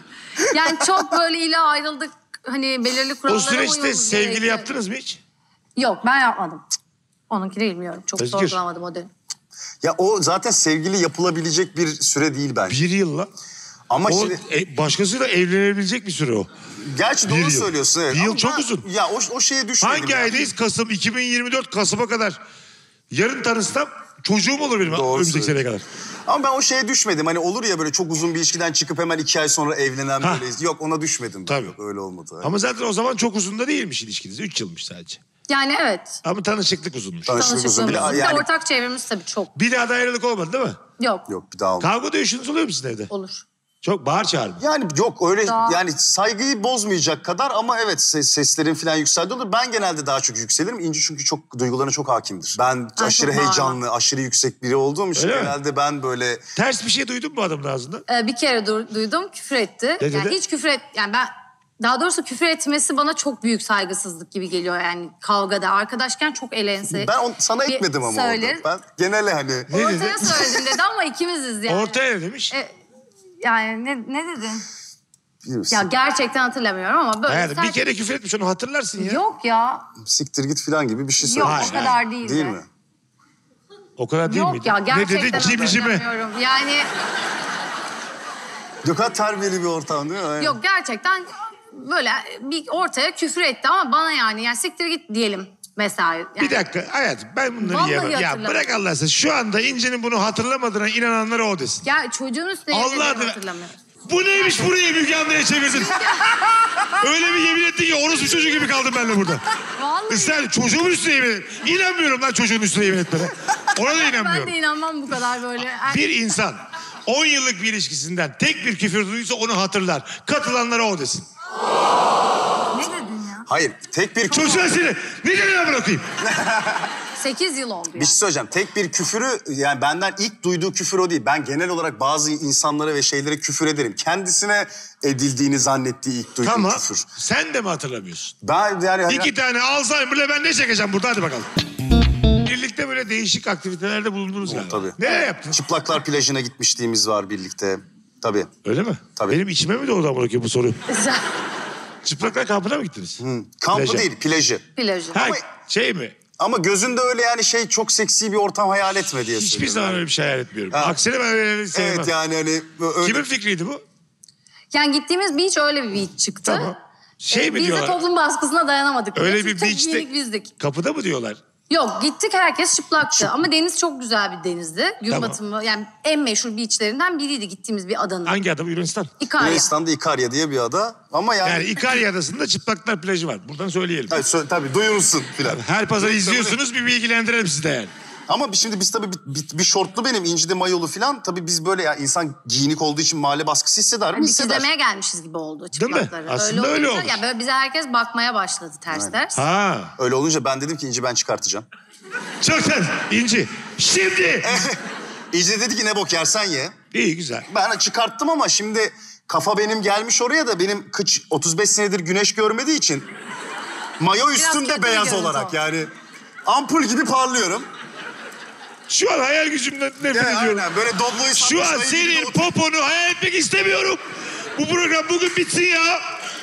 Yani çok böyle illa ayrıldık hani belirli kurallara O süreçte uymamız sevgili gerekiyor. yaptınız mı hiç? Yok ben yapmadım. Onunki de bilmiyorum. Çok Özgür. sorgulamadım o dönem. Ya o zaten sevgili yapılabilecek bir süre değil bence. Bir yılla. Ama O şimdi e, başkasıyla evlenebilecek bir süre o. gerçi bir doğru yıl. söylüyorsun. Evet. Bir yıl Ama çok ben- uzun. Ya o, o şeye düşmedim. Hangi ya. aydayız? Kasım iki bin yirmi dört Kasım'a kadar. Yarın tanışsam çocuğum olur benim Doğru önümüzdeki seneye kadar. söylüyorsun. Ama ben o şeye düşmedim. Hani olur ya böyle çok uzun bir ilişkiden çıkıp hemen iki ay sonra evlenen Ha. böyleyiz. Yok ona düşmedim. Tabii. Yok, öyle olmadı. Ama zaten o zaman çok uzun da değilmiş ilişkiniz. Üç yılmış sadece. Yani evet. Ama tanışıklık uzunmuş. Tanıştık uzun Tanışıklığımız. bile. Bir de Yani, ortak çevremiz tabii çok. Bir daha da ayrılık olmadı değil mi? Yok. yok bir daha olmadı. Kavga dövüşünüz oluyor mu sizin evde? Olur. Çok bağır çağır mı? Yani yok öyle Daha- yani saygıyı bozmayacak kadar ama evet ses, seslerin falan yükseldi olur. Ben genelde daha çok yükselirim. İnci çünkü çok duygularına çok hakimdir. Ben çok aşırı bağırma. heyecanlı, aşırı yüksek biri olduğum için Öyle mi? genelde ben böyle Ters bir şey duydun mu adamın ağzından? Ee, bir kere du- duydum küfür etti. Ne yani dedi? hiç küfür et yani ben daha doğrusu küfür etmesi bana çok büyük saygısızlık gibi geliyor yani kavgada. Arkadaşken çok el ense. ben on, sana Bir etmedim ama söyler. orada. Ben genelde hani Ne Ortaya dedi? söyledim dedi ama ikimiziz yani. Ortaya ne demiş? E, yani ne, ne dedin? Ya gerçekten hatırlamıyorum ama böyle... Hayatım sert- bir kere küfür etmiş onu hatırlarsın ya. Yok ya. Siktir git falan gibi bir şey Yok söylemiş. o kadar değil. Değil de. mi? O kadar değil Yok miydi? ya Ne gerçekten dedi? Cimi cimi. hatırlamıyorum. Yani Ne kadar terbiyeli bir ortam değil mi? Aynen. yok gerçekten böyle bir ortaya küfür etti ama bana yani yani siktir git diyelim mesela. Yani, Bir dakika hayatım ben bunları Vallahi yiyemem. Ya hatırlamıyorum. bırak Allah aşkına şu anda İnci'nin bunu hatırlamadığına inananlara o desin. Ya çocuğun üstüne Allah yemin ederim adına- hatırlamıyorum. Bu neymiş burayı Müge Anlı'ya çevirdin? Öyle bir yemin ettin ki orospu çocuğu gibi kaldım ben de burada. Vallahi. Sen çocuğumun üstüne yemin et. İnanmıyorum lan çocuğun üstüne yemin etmene. Ona da Ben inanmıyorum. de inanmam bu kadar böyle. Er- Bir insan on yıllık bir ilişkisinden tek bir küfür duyduysa onu hatırlar. Katılanlara o desin. Ne dedin ya? Hayır, tek bir Çocuğa seni. Ne dedin ben bırakayım? Sekiz yıl oldu Bir ya. şey söyleyeceğim. Tek bir küfürü yani benden ilk duyduğu küfür o değil. Ben genel olarak bazı insanlara ve şeylere küfür ederim. Kendisine edildiğini zannettiği ilk duyduğum Tamam. küfür. Sen de mi hatırlamıyorsun? Ben yani... İki tane Alzheimer'la ben ne çekeceğim burada hadi bakalım. Birlikte böyle değişik aktivitelerde bulundunuz galiba. Tabii. Nereye yaptınız? Çıplaklar plajına gitmişliğimiz var birlikte. Tabii. Öyle mi? Tabii. Benim içime mi doğdu amına bu soru? Çıplaklar kampına mı gittiniz? Kampı Plaja. değil, plajı. Plajı. Ha, şey mi? Ama gözünde öyle yani şey çok seksi bir ortam hayal etme diye Hiçbir söylüyorum. zaman yani. öyle bir şey hayal etmiyorum. Ha. Aksine ben öyle sevmem. Evet yani hani... Öyle... Kimin fikriydi bu? Yani gittiğimiz beach öyle bir beach çıktı. Tamam. Şey Ee, mi biz diyorlar? de toplum baskısına dayanamadık. Öyle Çünkü bir çok beach'te giyinik bizdik. kapıda mı diyorlar? Yok gittik herkes çıplaktı ama deniz çok güzel bir denizdi. Gün Tamam. batımı yani en meşhur beachlerinden biriydi gittiğimiz bir adanın. Hangi adam? Yunanistan. İkarya. Yunanistan'da İkarya diye bir ada. Ama yani... Yani İkarya Adası'nda çıplaklar plajı var. Buradan söyleyelim. Tabii, sö- tabii duyurulsun filan. Her pazar izliyorsunuz bir bilgilendirelim sizi de yani. Ama biz şimdi biz tabii bir, bir, bir şortlu benim incide mayolu falan. Tabii biz böyle ya insan giyinik olduğu için mahalle baskısı hisseder mi? Hani Hisseder. izlemeye gelmişiz gibi oldu mi? çıplakları. Aslında öyle olunca- olur. Ya böyle bize herkes bakmaya başladı ters ters. Ha. Öyle olunca ben dedim ki İnci ben çıkartacağım. Çok sen İnci. Şimdi. İnci dedi ki ne bok yersen ye. İyi güzel. Ben çıkarttım ama şimdi kafa benim gelmiş oraya da benim kıç otuz beş senedir güneş görmediği için mayo üstümde kötü bir beyaz görüntü olarak o. yani ampul gibi parlıyorum. Şu an hayal gücümden nefret Yani ediyorum. aynen böyle Doblo'yu Şu an satmışlar gibi senin otur- poponu hayal etmek istemiyorum. Bu program bugün bitsin ya.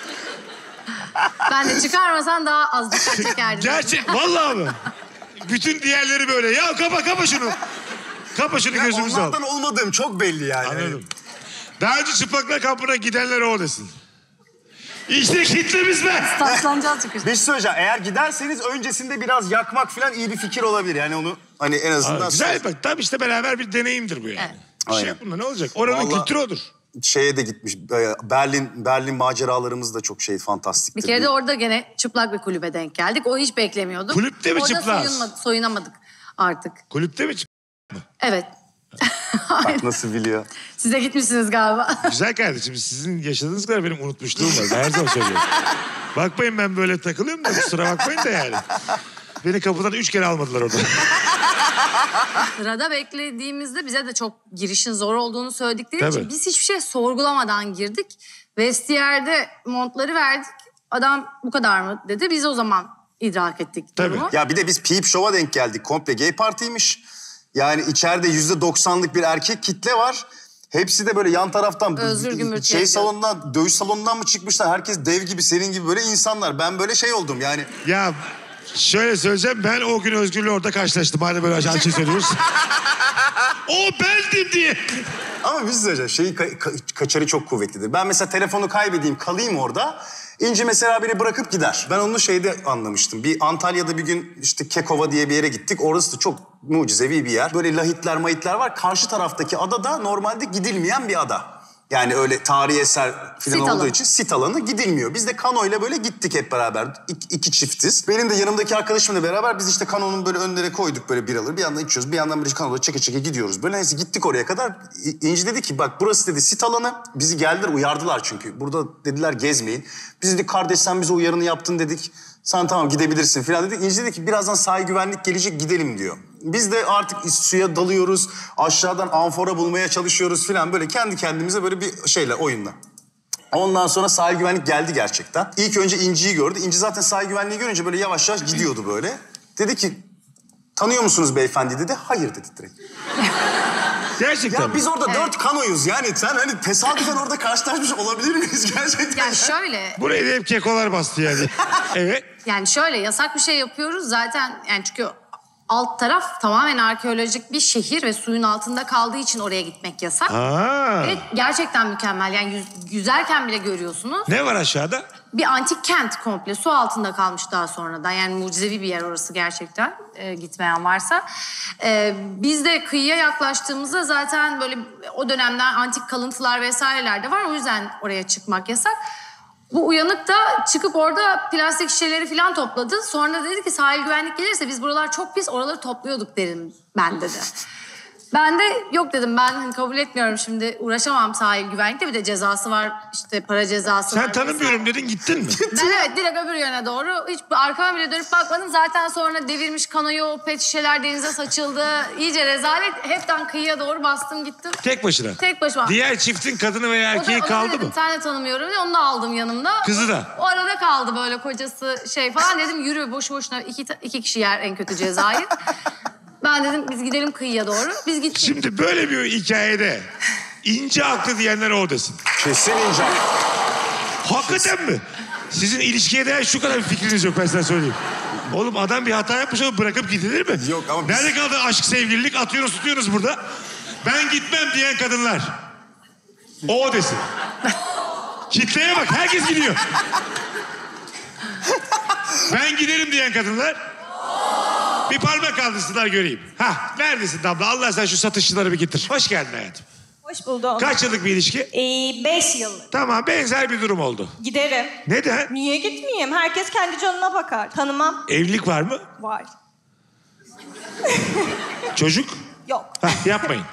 Ben de çıkarmasan daha az dikkat çekerdim. Gerçek. Vallahi mi? Bütün diğerleri böyle. Ya kapa kapa şunu. Kapa şunu Ya gözümüzü al. onlardan olmadığım çok belli yani. Anladım. Daha önce çıplaklar kampına gidenler o desin. İşte kitlemiz be. Taşlanacağız çıkışta. Bir şey söyleyeceğim. Eğer giderseniz öncesinde biraz yakmak falan iyi bir fikir olabilir. Yani onu hani en azından... Aa, güzel bak tam işte beraber bir deneyimdir bu yani. Evet. Bir şey Aynen. yok bunda ne olacak? Oranın Vallahi- kültürü odur. Şeye de gitmiş. e, Berlin Berlin maceralarımız da çok şey fantastiktir. Bir kere de orada gene çıplak bir kulübe denk geldik. O hiç beklemiyorduk. Kulüpte mi Orada çıplak? soyunmadık, soyunamadık artık. Kulüpte mi? Evet. Bak nasıl biliyor. Siz de gitmişsiniz galiba. Güzel kardeşim sizin yaşadığınız kadar benim unutmuşluğum var. Ben her zaman söylüyorum. Bakmayın ben böyle takılıyorum da kusura bakmayın da yani. Beni kapıdan üç kere almadılar orada. Sırada beklediğimizde bize de çok girişin zor olduğunu söyledikleri Tabii. için biz hiçbir şey sorgulamadan girdik. Vestiyerde montları verdik. Adam bu kadar mı dedi. Biz o zaman idrak ettik Tabii. durumu. Ya bir de biz Peep Show'a denk geldik. Komple gay partiymiş. Yani içeride yüzde doksanlık bir erkek kitle var. Hepsi de böyle yan taraftan Özgür gümbürtü şey yapıyor. salonundan, dövüş salonundan mı çıkmışlar? Herkes dev gibi, senin gibi böyle insanlar. Ben böyle şey oldum yani. Ya şöyle söyleyeceğim ben o gün Özgür'le orada karşılaştım. Madem böyle aşağı şey söylüyoruz. O bendim diye. Ama biz söyleyeceğim şeyi ka- ka- kaçarı çok kuvvetlidir. Ben mesela telefonu kaybedeyim, kalayım orada. İnci mesela beni bırakıp gider. Ben onu şeyde anlamıştım. Bir Antalya'da bir gün işte Kekova diye bir yere gittik. Orası da çok mucizevi bir yer. Böyle lahitler mahitler var. Karşı taraftaki ada da normalde gidilmeyen bir ada. Yani öyle tarihi eser falan Sit olduğu alanı. için sit alanı gidilmiyor. Biz de kanoyla böyle gittik hep beraber. İki, iki çiftiz. Benim de yanımdaki arkadaşımla beraber biz işte kanonun böyle önlere koyduk böyle biraları. Bir yandan içiyoruz. Bir yandan böyle kanoda çeke çeke gidiyoruz. Böyle neyse gittik oraya kadar. İ- İnci dedi ki bak burası dedi sit alanı. Bizi geldiler uyardılar çünkü. Burada dediler gezmeyin. Biz dedik kardeş sen bize uyarını yaptın dedik. Sen tamam gidebilirsin falan dedik. İnci dedi ki birazdan sahil güvenlik gelecek gidelim diyor. Biz de artık suya dalıyoruz. Aşağıdan amfora bulmaya çalışıyoruz falan böyle kendi kendimize böyle bir şeyle oyunla. Ondan sonra sahil güvenlik geldi gerçekten. İlk önce İnci'yi gördü. İnci zaten sahil güvenliği görünce böyle yavaş yavaş gidiyordu böyle. Dedi ki tanıyor musunuz beyefendi dedi. Hayır dedi direkt. Gerçekten Ya mi? biz orada Evet. dört kanoyuz yani. Sen hani tesadüfen orada karşılaşmış olabilir miyiz gerçekten? Yani şöyle, Buraya da hep kekolar bastı yani. Evet. yani şöyle yasak bir şey yapıyoruz zaten yani çünkü alt taraf tamamen arkeolojik bir şehir ve suyun altında kaldığı için oraya gitmek yasak. Aa. Ve gerçekten mükemmel yani yüz, yüzerken bile görüyorsunuz. Ne var aşağıda? Bir antik kent komple su altında kalmış daha sonradan. Yani mucizevi bir yer orası gerçekten e, gitmeyen varsa. E, biz de kıyıya yaklaştığımızda zaten böyle o dönemden antik kalıntılar vesaireler de var. O yüzden oraya çıkmak yasak. Bu uyanık da çıkıp orada plastik şişeleri falan topladı. Sonra dedi ki sahil güvenlik gelirse biz buralar çok pis oraları topluyorduk derim ben dedi. Ben de yok dedim ben hani kabul etmiyorum şimdi uğraşamam sahil güvenlikte bir de cezası var işte para cezası var. Sen tanımıyorum dedin gittin mi? Ben evet direkt öbür yöne doğru hiç arkama bile dönüp bakmadım. Zaten sonra devirmiş kanoyu o pet şişeler denize saçıldı. İyice rezalet hepten kıyıya doğru bastım gittim. Tek başına. Tek başıma. Diğer çiftin kadını veya O da- erkeği o da kaldı dedim, mı? Sen de tanımıyorum diye onu da aldım yanımda. Kızı da. O arada kaldı böyle kocası şey falan dedim yürü boş boşuna iki, iki kişi yer en kötü cezayı. Ben dedim biz gidelim kıyıya doğru. Biz gittik. Şimdi böyle bir hikayede ince aklı diyenler oradasın. Kesin ince. Hakikaten mi? Sizin ilişkiye dair şu kadar bir fikriniz yok ben size söyleyeyim. Oğlum adam bir hata yapmış ama bırakıp gidilir mi? Yok ama biz- Nerede kaldı aşk sevgililik atıyoruz tutuyoruz burada. Ben gitmem diyen kadınlar. O o desin. Kitleye bak herkes gidiyor. Ben giderim diyen kadınlar. Bir parmak kaldırsınlar göreyim. Hah neredesin Damla? Allah sen şu satışçıları bir getir. Hoş geldin hayatım. Hoş buldum. Kaç yıllık bir ilişki? Ee, beş yıllık. Tamam benzer bir durum oldu. Giderim. Neden? Niye gitmeyeyim? Herkes kendi canına bakar. Tanımam. Evlilik var mı? Var. Çocuk? Yok. Hah yapmayın.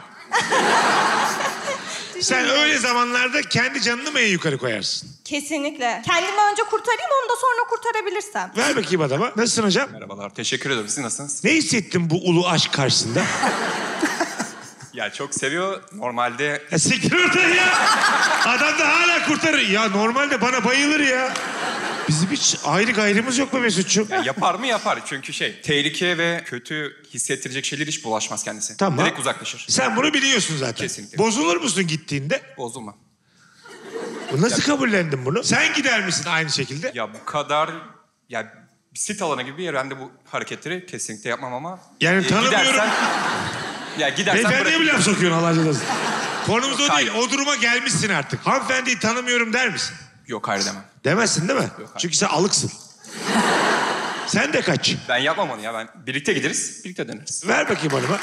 Sen öyle zamanlarda kendi canını mı en yukarı koyarsın? Kesinlikle. Kendimi önce kurtarayım onu da sonra kurtarabilirsem. Ver bakayım adama. Nasılsın hocam? Merhabalar, teşekkür ederim. Siz nasılsınız? Ne hissettin bu ulu aşk karşısında? Ya çok seviyor. Normalde Ya siktir oradan ya. Adam da hala kurtarır. Ya normalde bana bayılır ya. Bizim hiç ayrı gayrımız yok mu Mesut'cum? ya yapar mı yapar. Çünkü şey, tehlike ve kötü hissettirecek şeyler hiç bulaşmaz kendisi. Tamam. Direkt uzaklaşır. Sen bunu biliyorsun zaten. Kesinlikle. Bozulur musun gittiğinde? Bozulma. Nasıl kabullendin bunu? Sen gider misin aynı şekilde? Ya bu kadar... Ya bir sit alanı gibi bir yer. Ben de bu hareketleri kesinlikle yapmam ama... Yani e, tanımıyorum. Gidersen, ya gidersen Beyefendiye bırakırım. mi laf sokuyorsun Allah aşkına? Konumuz o Yok, değil. hayır. O duruma gelmişsin artık. Hanımefendiyi tanımıyorum der misin? Yok hayır demem. Demezsin değil mi? hayır. Çünkü sen alıksın. Sen de kaç. Ben yapmam onu ya. Ben birlikte gideriz, birlikte döneriz. Ver bakayım hanıma.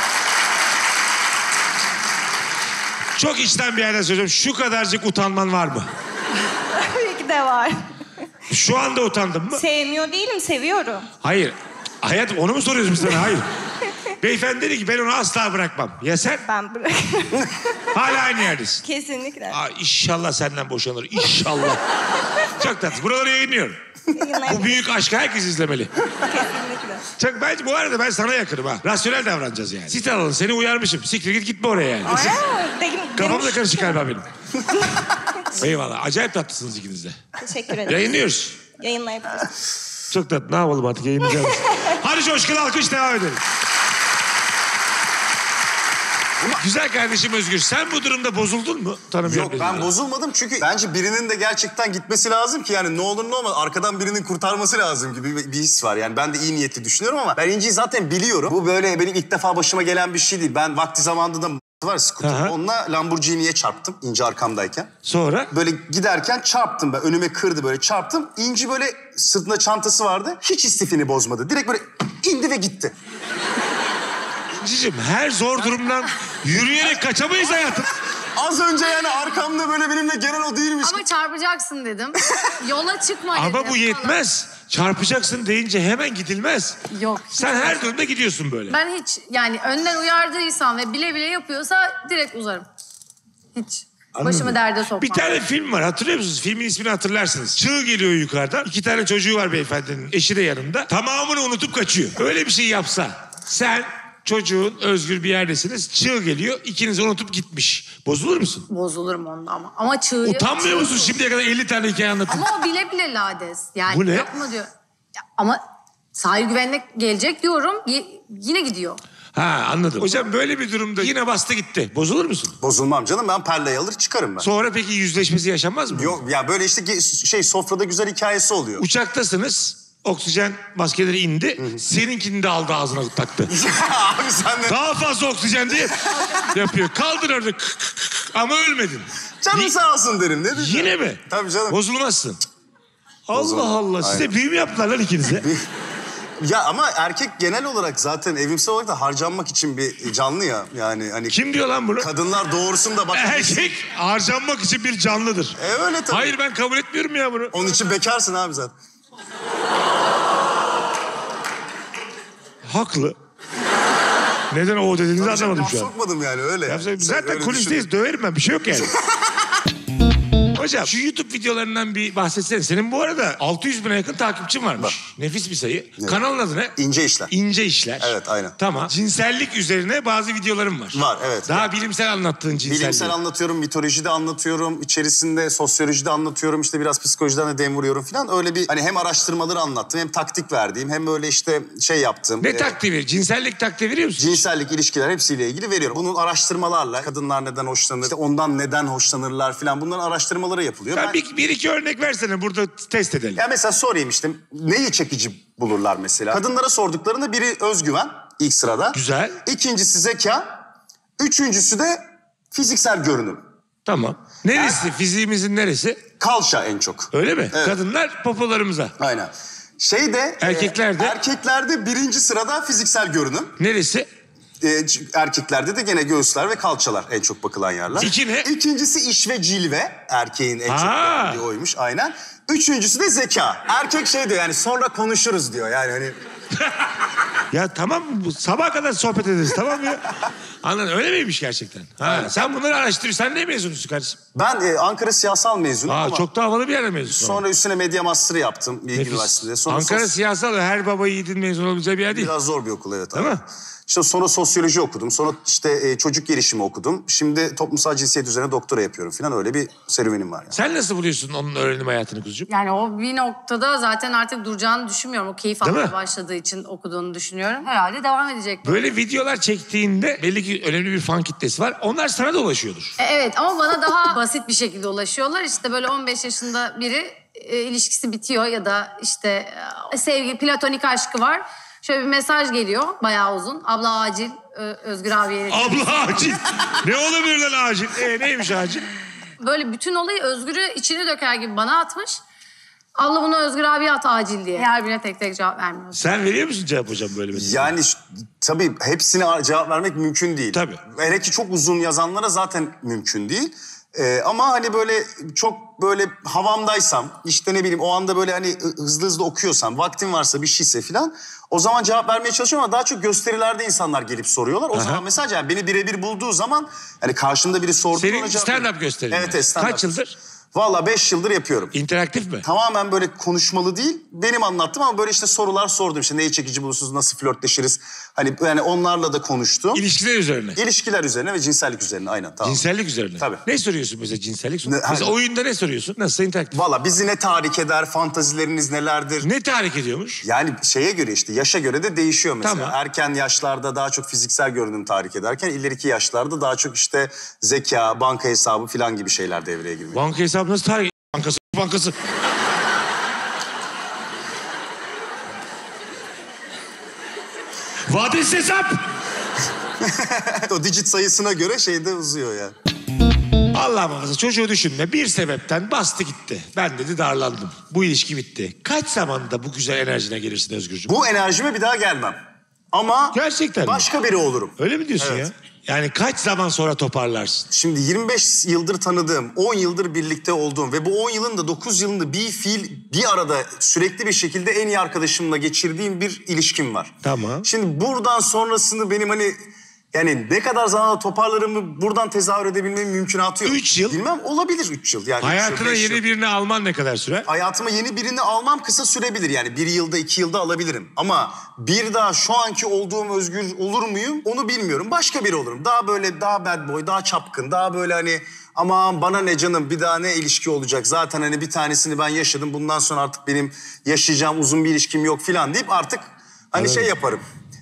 Çok içten bir yerden söylüyorum. Şu kadarcık utanman var mı? Tabii ki de var. Şu anda utandın mı? Sevmiyor değilim, seviyorum. Hayır. Hayatım onu mu soruyorsun sana? Hayır. Beyefendi dedi ki ben onu asla bırakmam. Ya sen? Ben bırakırım. Hala aynı yerdesin. Kesinlikle. Aa, inşallah senden boşanır. İnşallah. Çok tatlı. Buraları yayınlıyorum. Bu büyük aşkı herkes izlemeli. Kesinlikle. Çok bence bu arada ben sana yakınım ha. Rasyonel davranacağız yani. Sit alalım seni uyarmışım. Siktir git gitme oraya yani. Aa, dedim, Kafam da demiş. karışık galiba benim. Eyvallah. Acayip tatlısınız ikiniz de. Teşekkür ederim. Yayınlıyoruz. Yayınlayabiliriz. Çok tatlı. Ne yapalım artık yayınlayacağız. Hadi coşkulu alkış devam edelim. Güzel kardeşim Özgür. Sen bu durumda bozuldun mu? Tanımıyorum. Yok ben bozulmadım çünkü bence birinin de gerçekten gitmesi lazım ki yani ne olur ne olmaz arkadan birinin kurtarması lazım gibi bir, bir his var. Yani ben de iyi niyetli düşünüyorum ama ben İnci'yi zaten biliyorum. Bu böyle benim ilk defa başıma gelen bir şey değil. Ben vakti zamanında da var scooter. Aha. Onunla Lamborghini'ye çarptım İnci arkamdayken. Sonra? Böyle giderken çarptım ben. Önüme kırdı böyle çarptım. İnci böyle sırtında çantası vardı. Hiç istifini bozmadı. Direkt böyle indi ve gitti. İnci'cim her zor durumdan yürüyerek kaçamayız hayatım. Az önce yani arkamda böyle benimle gelen o değilmiş. Ama çarpacaksın dedim. Yola çıkma dedim. Ama bu yetmez. Çarpacaksın deyince hemen gidilmez. Yok. Sen her durumda gidiyorsun böyle. Ben hiç yani önden uyardıysam ve bile bile yapıyorsa direkt uzarım. Hiç. Başımı derde sokmam. Bir tane film var hatırlıyor musunuz? Filmin ismini hatırlarsınız. Çığ geliyor yukarıdan. İki tane çocuğu var beyefendinin. Eşi de yanında. Tamamını unutup kaçıyor. Öyle bir şey yapsa sen çocuğun Özgür bir yerdesiniz. Çığ geliyor. İkiniz unutup gitmiş. Bozulur musun? Bozulurum onda ama. Ama çığ... Utanmıyor çığ- musun? Şimdiye kadar elli tane hikaye anlattın. Ama o bile bile lades. Yani Bu ne? yapma diyor. Ya ama sahil güvenlik gelecek diyorum. y- yine gidiyor. Ha anladım. Hocam böyle bir durumda yine bastı gitti. Bozulur musun? Bozulmam canım, ben perleyi alır çıkarım ben. Sonra peki yüzleşmesi yaşanmaz mı? Yok ya, böyle işte ge- şey sofrada güzel hikayesi oluyor. Uçaktasınız. Oksijen maskeleri indi. Hı hı. Seninkini de aldı ağzına taktı. Abi sen de... Daha fazla oksijen diye yapıyor. Kaldır orada. Ama ölmedin. Canım sağ olsun derim. Ne diyeceğim? Yine mi? Tabii canım. Bozulmazsın. Bozulmaz. Allah Allah. Size Aynen. büyü mü yaptılar lan ikinize? Ya ama erkek genel olarak zaten evrimsel olarak da harcanmak için bir canlı ya. Yani hani... Kim diyor lan bunu? Kadınlar doğursun da bak... Erkek harcanmak için bir canlıdır. E öyle tabii. Hayır ben kabul etmiyorum ya bunu. Onun için bekarsın abi zaten. Haklı. Neden o dediğinizi Tabii anlamadım laf şu an. sokmadım yani öyle. Ya, Sen zaten öyle kulisteyiz, düşün. döverim ben. Bir şey yok yani. Hocam şu YouTube videolarından bir bahsetsene. Senin bu arada altı yüz bine yakın takipçin varmış. Var. Nefis bir sayı. Evet. Kanalın adı ne? İnce işler. İnce işler. Evet, aynen. Tamam. Cinsellik üzerine bazı videolarım var. Var, evet. Daha Yani, bilimsel anlattığın cinselliği. bilimsel anlatıyorum, mitolojide anlatıyorum, içerisinde sosyolojide anlatıyorum, işte biraz psikolojiden de dem vuruyorum falan. Öyle bir hani hem araştırmaları anlattım, hem taktik verdiğim, hem böyle işte şey yaptım. Ne e, taktiği ver? Cinsellik taktiği veriyor musun? Cinsellik, ilişkiler hepsiyle ilgili veriyorum. Bunun araştırmalarla kadınlar neden hoşlanır, işte ondan neden hoşlanırlar falan, bunların araştırmaları yapılıyor. Ya Ben... bir, bir iki örnek versene burada test edelim. Ya mesela sorayım işte neyi çekici bulurlar mesela? Kadınlara sorduklarında biri özgüven ilk sırada. Güzel. İkincisi zeka. Üçüncüsü de fiziksel görünüm. Tamam. Neresi? Er... Fiziğimizin neresi? Kalça en çok. Öyle mi? Evet. Kadınlar popolarımıza. Aynen. Şeyde... Erkeklerde? E, erkeklerde birinci sırada fiziksel görünüm. Neresi? E, erkeklerde de gene göğüsler ve kalçalar en çok bakılan yerler. İki ne? İkincisi iş ve cilve. Erkeğin en çok Ha. beğendiği oymuş aynen. Üçüncüsü de zeka. Erkek şey diyor yani sonra konuşuruz diyor yani hani... Ya tamam bu sabaha kadar sohbet ederiz tamam mı ya? Anladın öyle miymiş gerçekten? Ha, sen bunları araştırıyorsun. Sen ne mezunusun kardeşim? Ben e, Ankara Siyasal mezunum Aa, ama... çok da havalı bir yerde mezunsun. Sonra üstüne medya master'ı yaptım Bilgi Üniversitesi'nde. Sonra Ankara sos... Siyasal her baba yiğidin mezun olabileceği bir yer değil. Biraz zor bir okul evet. Değil abi. mi? İşte sonra sosyoloji okudum. Sonra işte e, çocuk gelişimi okudum. Şimdi toplumsal cinsiyet üzerine doktora yapıyorum falan. Öyle bir serüvenim var yani. Sen nasıl buluyorsun onun öğrenim hayatını kuzucuğum? Yani o bir noktada zaten artık duracağını düşünmüyorum. O keyif Değil almaya mi? başladığı için okuduğunu düşünüyorum. Herhalde devam edecek. Böyle videolar çektiğinde belli ki önemli bir fan kitlesi var. Onlar sana da ulaşıyordur. E, Evet ama bana daha basit bir şekilde ulaşıyorlar. İşte böyle on beş yaşında biri e, ilişkisi bitiyor ya da işte e, sevgi, platonik aşkı var. Şöyle bir mesaj geliyor bayağı uzun. Abla acil e, Özgür abiye. Abla acil. Ne olabilir lan acil? E, neymiş acil? Böyle bütün olayı Özgür'ü içine döker gibi bana atmış. Abla bunu Özgür abiye at acil diye. Her birine tek tek cevap vermiyor. Sen veriyor musun cevap hocam böyle mesaj? Yani ş- tabii hepsine cevap vermek mümkün değil. Tabii. Hele ki çok uzun yazanlara zaten mümkün değil. Ee, ama hani böyle çok böyle havamdaysam, işte ne bileyim o anda böyle hani hızlı hızlı okuyorsam, vaktim varsa bir şeyse falan o zaman cevap vermeye çalışıyorum ama daha çok gösterilerde insanlar gelip soruyorlar. O Aha. zaman mesela yani beni birebir bulduğu zaman hani karşımda biri sorduğunda Senin ona cevap stand-up veriyorum. gösterin. Evet, evet, stand-up. Kaç yıldır? Valla beş yıldır yapıyorum. İnteraktif mi? Tamamen böyle konuşmalı değil, benim anlattım ama böyle işte sorular sordum. İşte neyi çekici bulursunuz, nasıl flörtleşiriz? Hani yani onlarla da konuştum. İlişkiler üzerine. İlişkiler üzerine ve cinsellik üzerine aynen. Tamam. Cinsellik üzerine. Tabii. Ne soruyorsun mesela cinsellik? Ne- mesela hani- oyunda ne soruyorsun? Nasıl interaktif? Valla bizi ne tahrik eder, fantazileriniz nelerdir? Ne tahrik ediyormuş? Yani şeye göre işte yaşa göre de değişiyor mesela. Tamam. Erken yaşlarda daha çok fiziksel görünüm tahrik ederken ileriki yaşlarda daha çok işte zeka, banka hesabı falan gibi şeyler devreye giriyor. Banka hesabı nasıl tahrik? Bankası, bankası. Vadesiz hesap. O digit sayısına göre şeyde uzuyor yani. Allah muhafaza çocuğu düşünme. Bir sebepten bastı gitti. Ben dedi darlandım. Bu ilişki bitti. Kaç zamanda bu güzel enerjine gelirsin Özgürcüğüm? Bu enerjime bir daha gelmem. Ama Gerçekten mi? başka biri olurum. Öyle mi diyorsun Evet. ya? Yani kaç zaman sonra toparlarsın? Şimdi yirmi beş yıldır tanıdığım, on yıldır birlikte olduğum ve bu on yılın da dokuz yılını bir fiil bir arada sürekli bir şekilde en iyi arkadaşımla geçirdiğim bir ilişkim var. Tamam. Şimdi buradan sonrasını benim hani yani ne kadar zamanda toparlarımı buradan tezahür edebilmemin mümkünatı yok. Üç yıl? Bilmem olabilir üç yıl. Yani üç yıl, Hayatına beş yeni yıl. birini alman ne kadar sürer? Hayatıma yeni birini almam kısa sürebilir. Yani bir yılda, iki yılda alabilirim. Ama bir daha şu anki olduğum Özgür olur muyum onu bilmiyorum. Başka biri olurum. Daha böyle daha bad boy, daha çapkın, daha böyle hani aman bana ne canım bir daha ne ilişki olacak. Zaten hani bir tanesini ben yaşadım. Bundan sonra artık benim yaşayacağım uzun bir ilişkim yok falan deyip artık hani Evet. şey yaparım.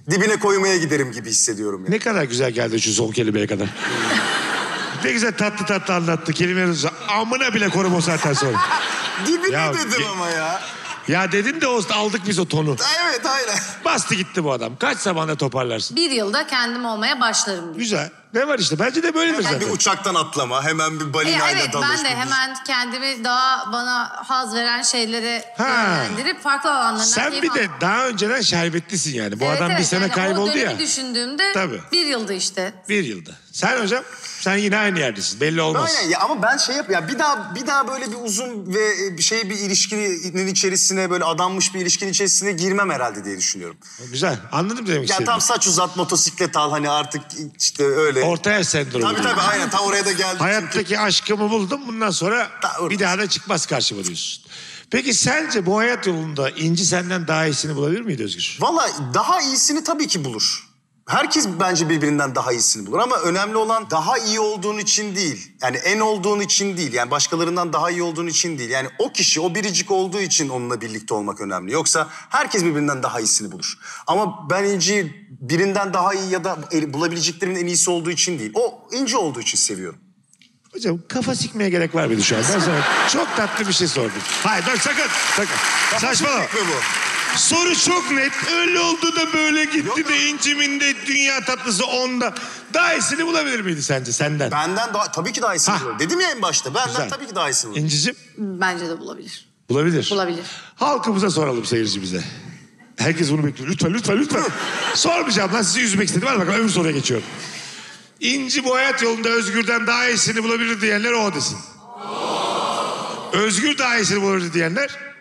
dibine koymaya giderim gibi hissediyorum. Yani. Ne kadar güzel geldi şu son kelimeye kadar. Ne güzel tatlı tatlı anlattı. Kelimeleri amına bile korum o saatten sonra. Dibine Ya, dedim ge- ama ya. Ya dedin de o, aldık biz o tonu. Evet aynen. Bastı gitti bu adam. Kaç zamanda toparlarsın? Bir yılda kendim olmaya başlarım diye. Güzel. Ne var işte? Bence de böyledir Hemen bir zaten. uçaktan atlama, hemen bir E, balinayla evet dalış. ben de hemen kendimi daha bana haz veren şeylere Ha. yönlendirip farklı alanlarından Sen keyif bir de almak. daha önceden şerbetlisin yani. Bu Evet, adam bir evet, sene yani kayboldu o dönemi ya. düşündüğümde Tabii. bir yılda işte. Bir yılda. Sen hocam? Sen yine aynı yerdesin. Belli olmaz. Aynen ya ama ben şey yap ya bir daha bir daha böyle bir uzun ve bir şey bir ilişkinin içerisine böyle adanmış bir ilişkinin içerisine girmem herhalde diye düşünüyorum. Güzel. Anladım demek Ya istediğini. tam saç uzat, motosiklet al hani artık işte öyle. Orta yaş sendromu. Tabii tabii aynen tam oraya da geldik. Hayattaki aşkımı buldum. Bundan sonra Da- bir daha da çıkmaz karşıma diyorsun. Peki sence bu hayat yolunda İnci senden daha iyisini bulabilir miydi Özgür? Valla daha iyisini tabii ki bulur. Herkes bence birbirinden daha iyisini bulur ama önemli olan daha iyi olduğun için değil. Yani en olduğun için değil. Yani başkalarından daha iyi olduğun için değil. Yani o kişi o biricik olduğu için onunla birlikte olmak önemli. Yoksa herkes birbirinden daha iyisini bulur. Ama ben İnci'yi birinden daha iyi ya da bulabileceklerimin en iyisi olduğu için değil. O İnci olduğu için seviyorum. Hocam kafa sikmeye gerek var mıydı şu an? Ben sana çok tatlı bir şey sordum. Hayır dur sakın sakın. Saçmalama. Mi bu? Soru çok net. Öyle oldu da böyle gitti de İnci'min de dünya tatlısı onda. Daha iyisini bulabilir miydi sence senden? Benden daha tabii ki daha iyisini Hah. bulur. Dedim ya en başta. Benden Güzel. tabii ki daha iyisini bulur. İnci'cim Bence de bulabilir. bulabilir. Bulabilir. Halkımıza soralım seyircimize. Herkes bunu bekliyor. Lütfen lütfen lütfen. Sormayacağım lan sizi üzmek istedim. Hadi bakalım öbür soruya geçiyorum. İnci bu hayat yolunda Özgür'den daha iyisini bulabilir diyenler o desin. Özgür daha iyisini bulabilir diyenler.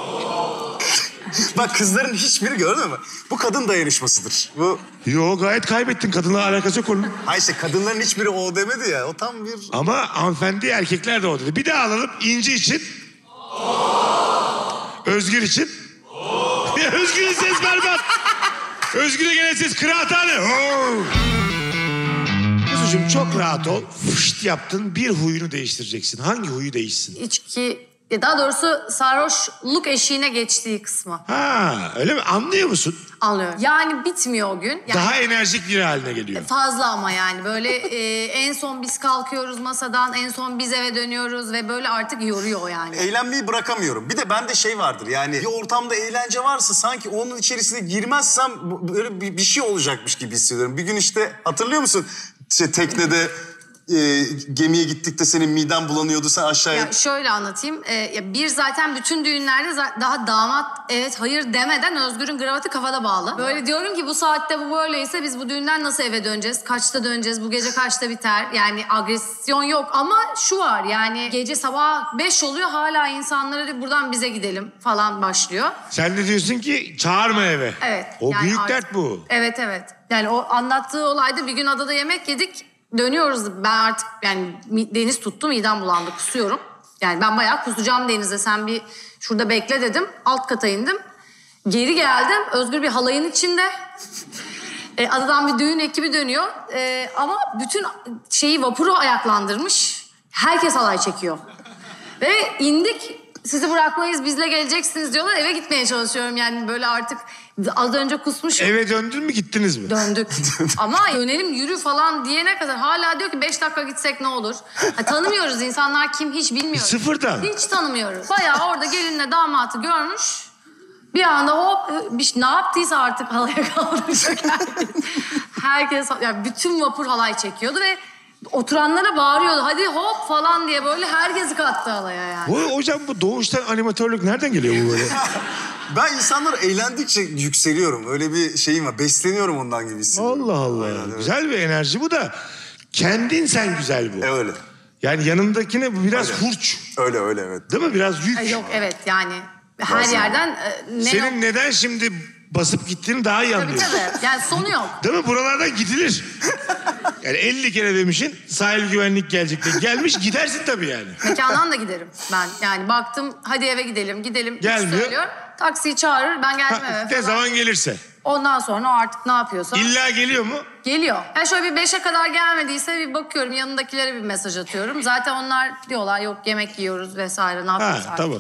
Bak kızların hiçbiri gördün mü? Bu kadın dayanışmasıdır. Bu Yo gayet kaybettin. Kadınla alakası yok onun. Hayır işte kadınların hiçbiri o demedi ya. O tam bir... Ama hanımefendi erkekler de o dedi. Bir daha alalım. İnci için. Özgür için. Ya Özgür'ün ses berbat. Özgür'e gelen ses kıraathane. Kuzucuğum çok rahat ol. Fışt yaptın. Bir huyunu değiştireceksin. Hangi huyu değişsin? İçki, daha doğrusu sarhoşluk eşiğine geçtiği kısmı. Ha öyle mi? Anlıyor musun? Anlıyorum. Yani bitmiyor o gün. Yani Daha enerjik bir haline geliyor. fazla ama yani böyle e, en son biz kalkıyoruz masadan, en son biz eve dönüyoruz ve böyle artık yoruyor yani. Eğlenmeyi bırakamıyorum. Bir de bende şey vardır yani bir ortamda eğlence varsa sanki onun içerisine girmezsem bu- böyle bir, bir şey olacakmış gibi hissediyorum. Bir gün işte hatırlıyor musun? İşte teknede e, gemiye gittik de senin miden bulanıyordu sen aşağıya... Ya şöyle anlatayım. Ee, ya bir zaten bütün düğünlerde za- daha damat evet hayır demeden Özgür'ün kravatı kafada bağlı. Böyle diyorum ki bu saatte bu böyleyse biz bu düğünden nasıl eve döneceğiz? Kaçta döneceğiz? Bu gece kaçta biter? Yani agresyon yok ama şu var yani gece sabah beş oluyor hala insanlara diyor, buradan bize gidelim falan başlıyor. Sen de diyorsun ki çağırma eve. Evet. O yani büyük artık- dert bu. Evet evet. Yani o anlattığı olayda bir gün adada yemek yedik. Dönüyoruz. Ben artık yani mi- deniz tuttu midem bulandı kusuyorum. Yani ben bayağı kusacağım denize. Sen bir şurada bekle dedim. Alt kata indim. Geri geldim. Özgür bir halayın içinde. E, adadan bir düğün ekibi dönüyor. E, ama bütün şeyi vapuru ayaklandırmış. Herkes halay çekiyor. Ve indik. Sizi bırakmayız bizle geleceksiniz diyorlar. Eve gitmeye çalışıyorum yani böyle artık az önce kusmuşum. Eve döndün mü gittiniz mi? Döndük. Ama dönelim yürü falan diyene kadar hala diyor ki beş dakika gitsek ne olur? Ha, tanımıyoruz insanlar kim hiç bilmiyoruz. Sıfırdan. Hiç tanımıyoruz. Bayağı orada gelinle damatı görmüş. Bir anda hop bir, ne yaptıysa artık halaya kaldıracak herkes. Herkes yani bütün vapur halay çekiyordu ve oturanlara bağırıyordu. Hadi hop falan diye böyle herkesi kattı halaya yani. Bu, hocam bu doğuştan animatörlük nereden geliyor bu böyle? Ben insanlar eğlendikçe yükseliyorum. Öyle bir şeyim var. Besleniyorum ondan gibi hissediyorum. Allah Allah. Aynen, evet. Güzel bir enerji bu da. Kendin sen güzel bu. E, öyle. Yani yanındakine bu biraz Öyle. hurç. Öyle öyle evet. Değil mi? Biraz yük. Ay yok evet yani her Bazen- yerden e, ne Senin neden şimdi basıp gittiğini daha iyi Tabii anlıyorsun. tabii. Yani sonu yok. Değil mi? Buralardan gidilir. Yani elli kere demişsin sahil güvenlik gelecek de. Gelmiş gidersin tabii yani. Mekandan da giderim ben. Yani baktım hadi eve gidelim gidelim. Gelmiyor. Söylüyor. Taksiyi çağırır ben geldim Ha, eve ne falan. zaman gelirse. Ondan sonra o artık ne yapıyorsa İlla geliyor mu? geliyor. Yani şöyle bir beşe kadar gelmediyse bir bakıyorum yanındakilere bir mesaj atıyorum. Zaten onlar diyorlar yok yemek yiyoruz vesaire ne yapıyoruz Ha artık. tamam.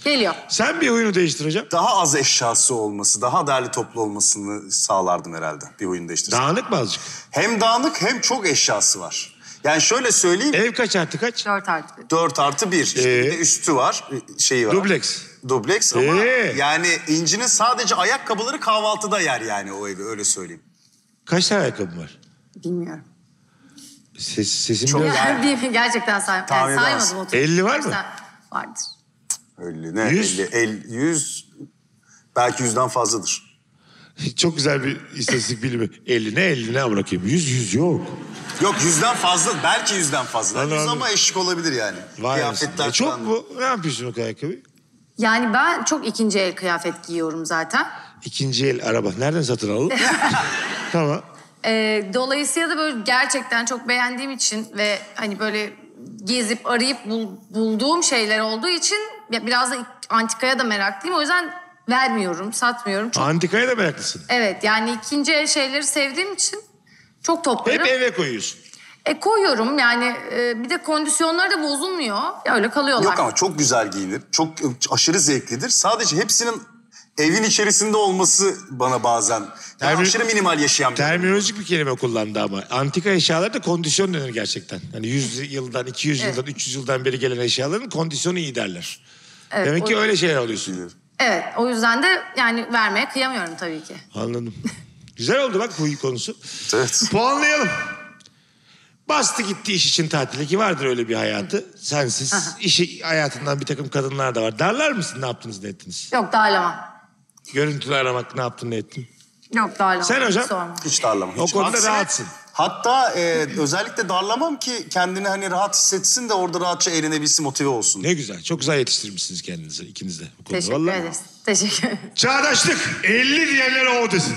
Geliyor. Sen bir huyunu değiştir hocam. Daha az eşyası olması, daha değerli toplu olmasını sağlardım herhalde bir huyunu değiştirsem. Dağınık mı azıcık? Hem dağınık hem çok eşyası var. Yani şöyle söyleyeyim. Ev kaç artı kaç? Dört artı bir. Dört artı bir. İşte Ee? bir de üstü var, şeyi var. Dubleks. Dubleks ama Ee? yani İnci'nin sadece ayakkabıları kahvaltıda yer yani o evi, öyle söyleyeyim. Kaç tane ayakkabın var? Bilmiyorum. Ses, sesin Çok- biraz... Yani, bilmiyorum, gerçekten say Tahmin yani saymadım. edemezsin. otuz. elli var mı? Kaç tane? Vardır. Öyle ne? Yüz? elli, elli, yüz, belki yüzden fazladır. Çok güzel bir istatistik bilimi. elli ne elli ne bırakayım. yüz yüz yok. Yok yüzden fazla, belki yüzden fazla. Anladım, Yüz anladım. ama eşlik olabilir yani. Vay Kıyafetler anasını. E, çok falan. mu? Ne yapıyorsun o ayakkabıyı? Yani ben çok ikinci el kıyafet giyiyorum zaten. İkinci el araba. Nereden satın alalım? Tamam. Ee, dolayısıyla da böyle gerçekten çok beğendiğim için ve hani böyle gezip arayıp bul- bulduğum şeyler olduğu için ya biraz da antikaya da meraklıyım. O yüzden vermiyorum, satmıyorum. Çok... Antikaya da meraklısın. Evet, yani ikinci el şeyleri sevdiğim için çok toplarım. Hep eve koyuyorsun. E koyuyorum yani e, bir de kondisyonları da bozulmuyor. Ya öyle kalıyorlar. Yok ama çok güzel giyinir. Çok aşırı zevklidir. Sadece hepsinin evin içerisinde olması bana bazen... Yani Termin- aşırı minimal yaşayan bir... Terminolojik bir kelime kullandı ama. Antika eşyalar da kondisyon denir gerçekten. Hani yüz yıldan, iki yüz Evet. yıldan, üç yüz yıldan beri gelen eşyaların kondisyonu iyi derler. Evet, Demek ki o- öyle şeyler alıyorsun. Evet, o yüzden de yani vermeye kıyamıyorum tabii ki. Anladım. Güzel oldu bak huy konusu. Evet. Puanlayalım. Bastı gitti iş için tatile ki vardır öyle bir hayatı. Sensiz. işi hayatından bir takım kadınlar da var. Darlar mısın ne yaptınız ne ettiniz? Yok darlamam. Görüntülü aramak ne yaptın ne ettin? Yok darlamam. Sen hocam? Hiç sorma. Hiç darlamam. O Hiç. konuda Aksine- rahatsın. Hatta e, özellikle darlamam ki kendini hani rahat hissetsin de orada rahatça eğlenebilsin, motive olsun. Ne güzel. Çok güzel yetiştirmişsiniz kendinizi ikiniz de. Bu konuda. Teşekkür Vallahi. ederiz. Teşekkür ederim. Çağdaşlık. elli diyenler o desin.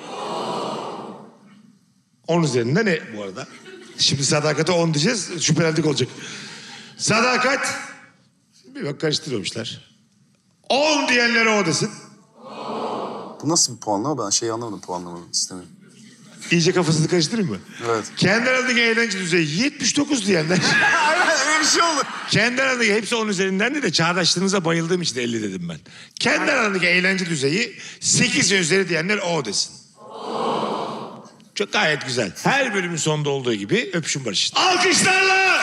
on üzerinde ne bu arada? Şimdi sadakate on diyeceğiz. Şüphelendik olacak. Sadakat. Bir bak karıştırmamışlar. on diyenler o desin. Bu nasıl bir puanlama? Ben şeyi anlamadım, puanlama istemiyorum. İyice kafasını karıştırayım mı? Evet. Kendi aradaki eğlence düzeyi yetmiş dokuz diyenler. Aynen öyle bir şey olur. Kendi aradaki hepsi on üzerinden de çağdaşlığınıza bayıldığım için elli dedim ben. Kendi aradaki eğlence düzeyi sekiz ve üzeri diyenler o desin. Çok gayet güzel. Her bölümün sonunda olduğu gibi öpüşün barışın. Alkışlarla!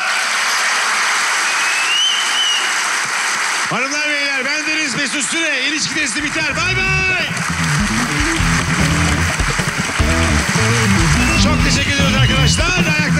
Hanımlar beyler bendeniz Mesut Süre. İlişki testi biter. Bay bay! Çok teşekkür ediyoruz arkadaşlar. Ayakta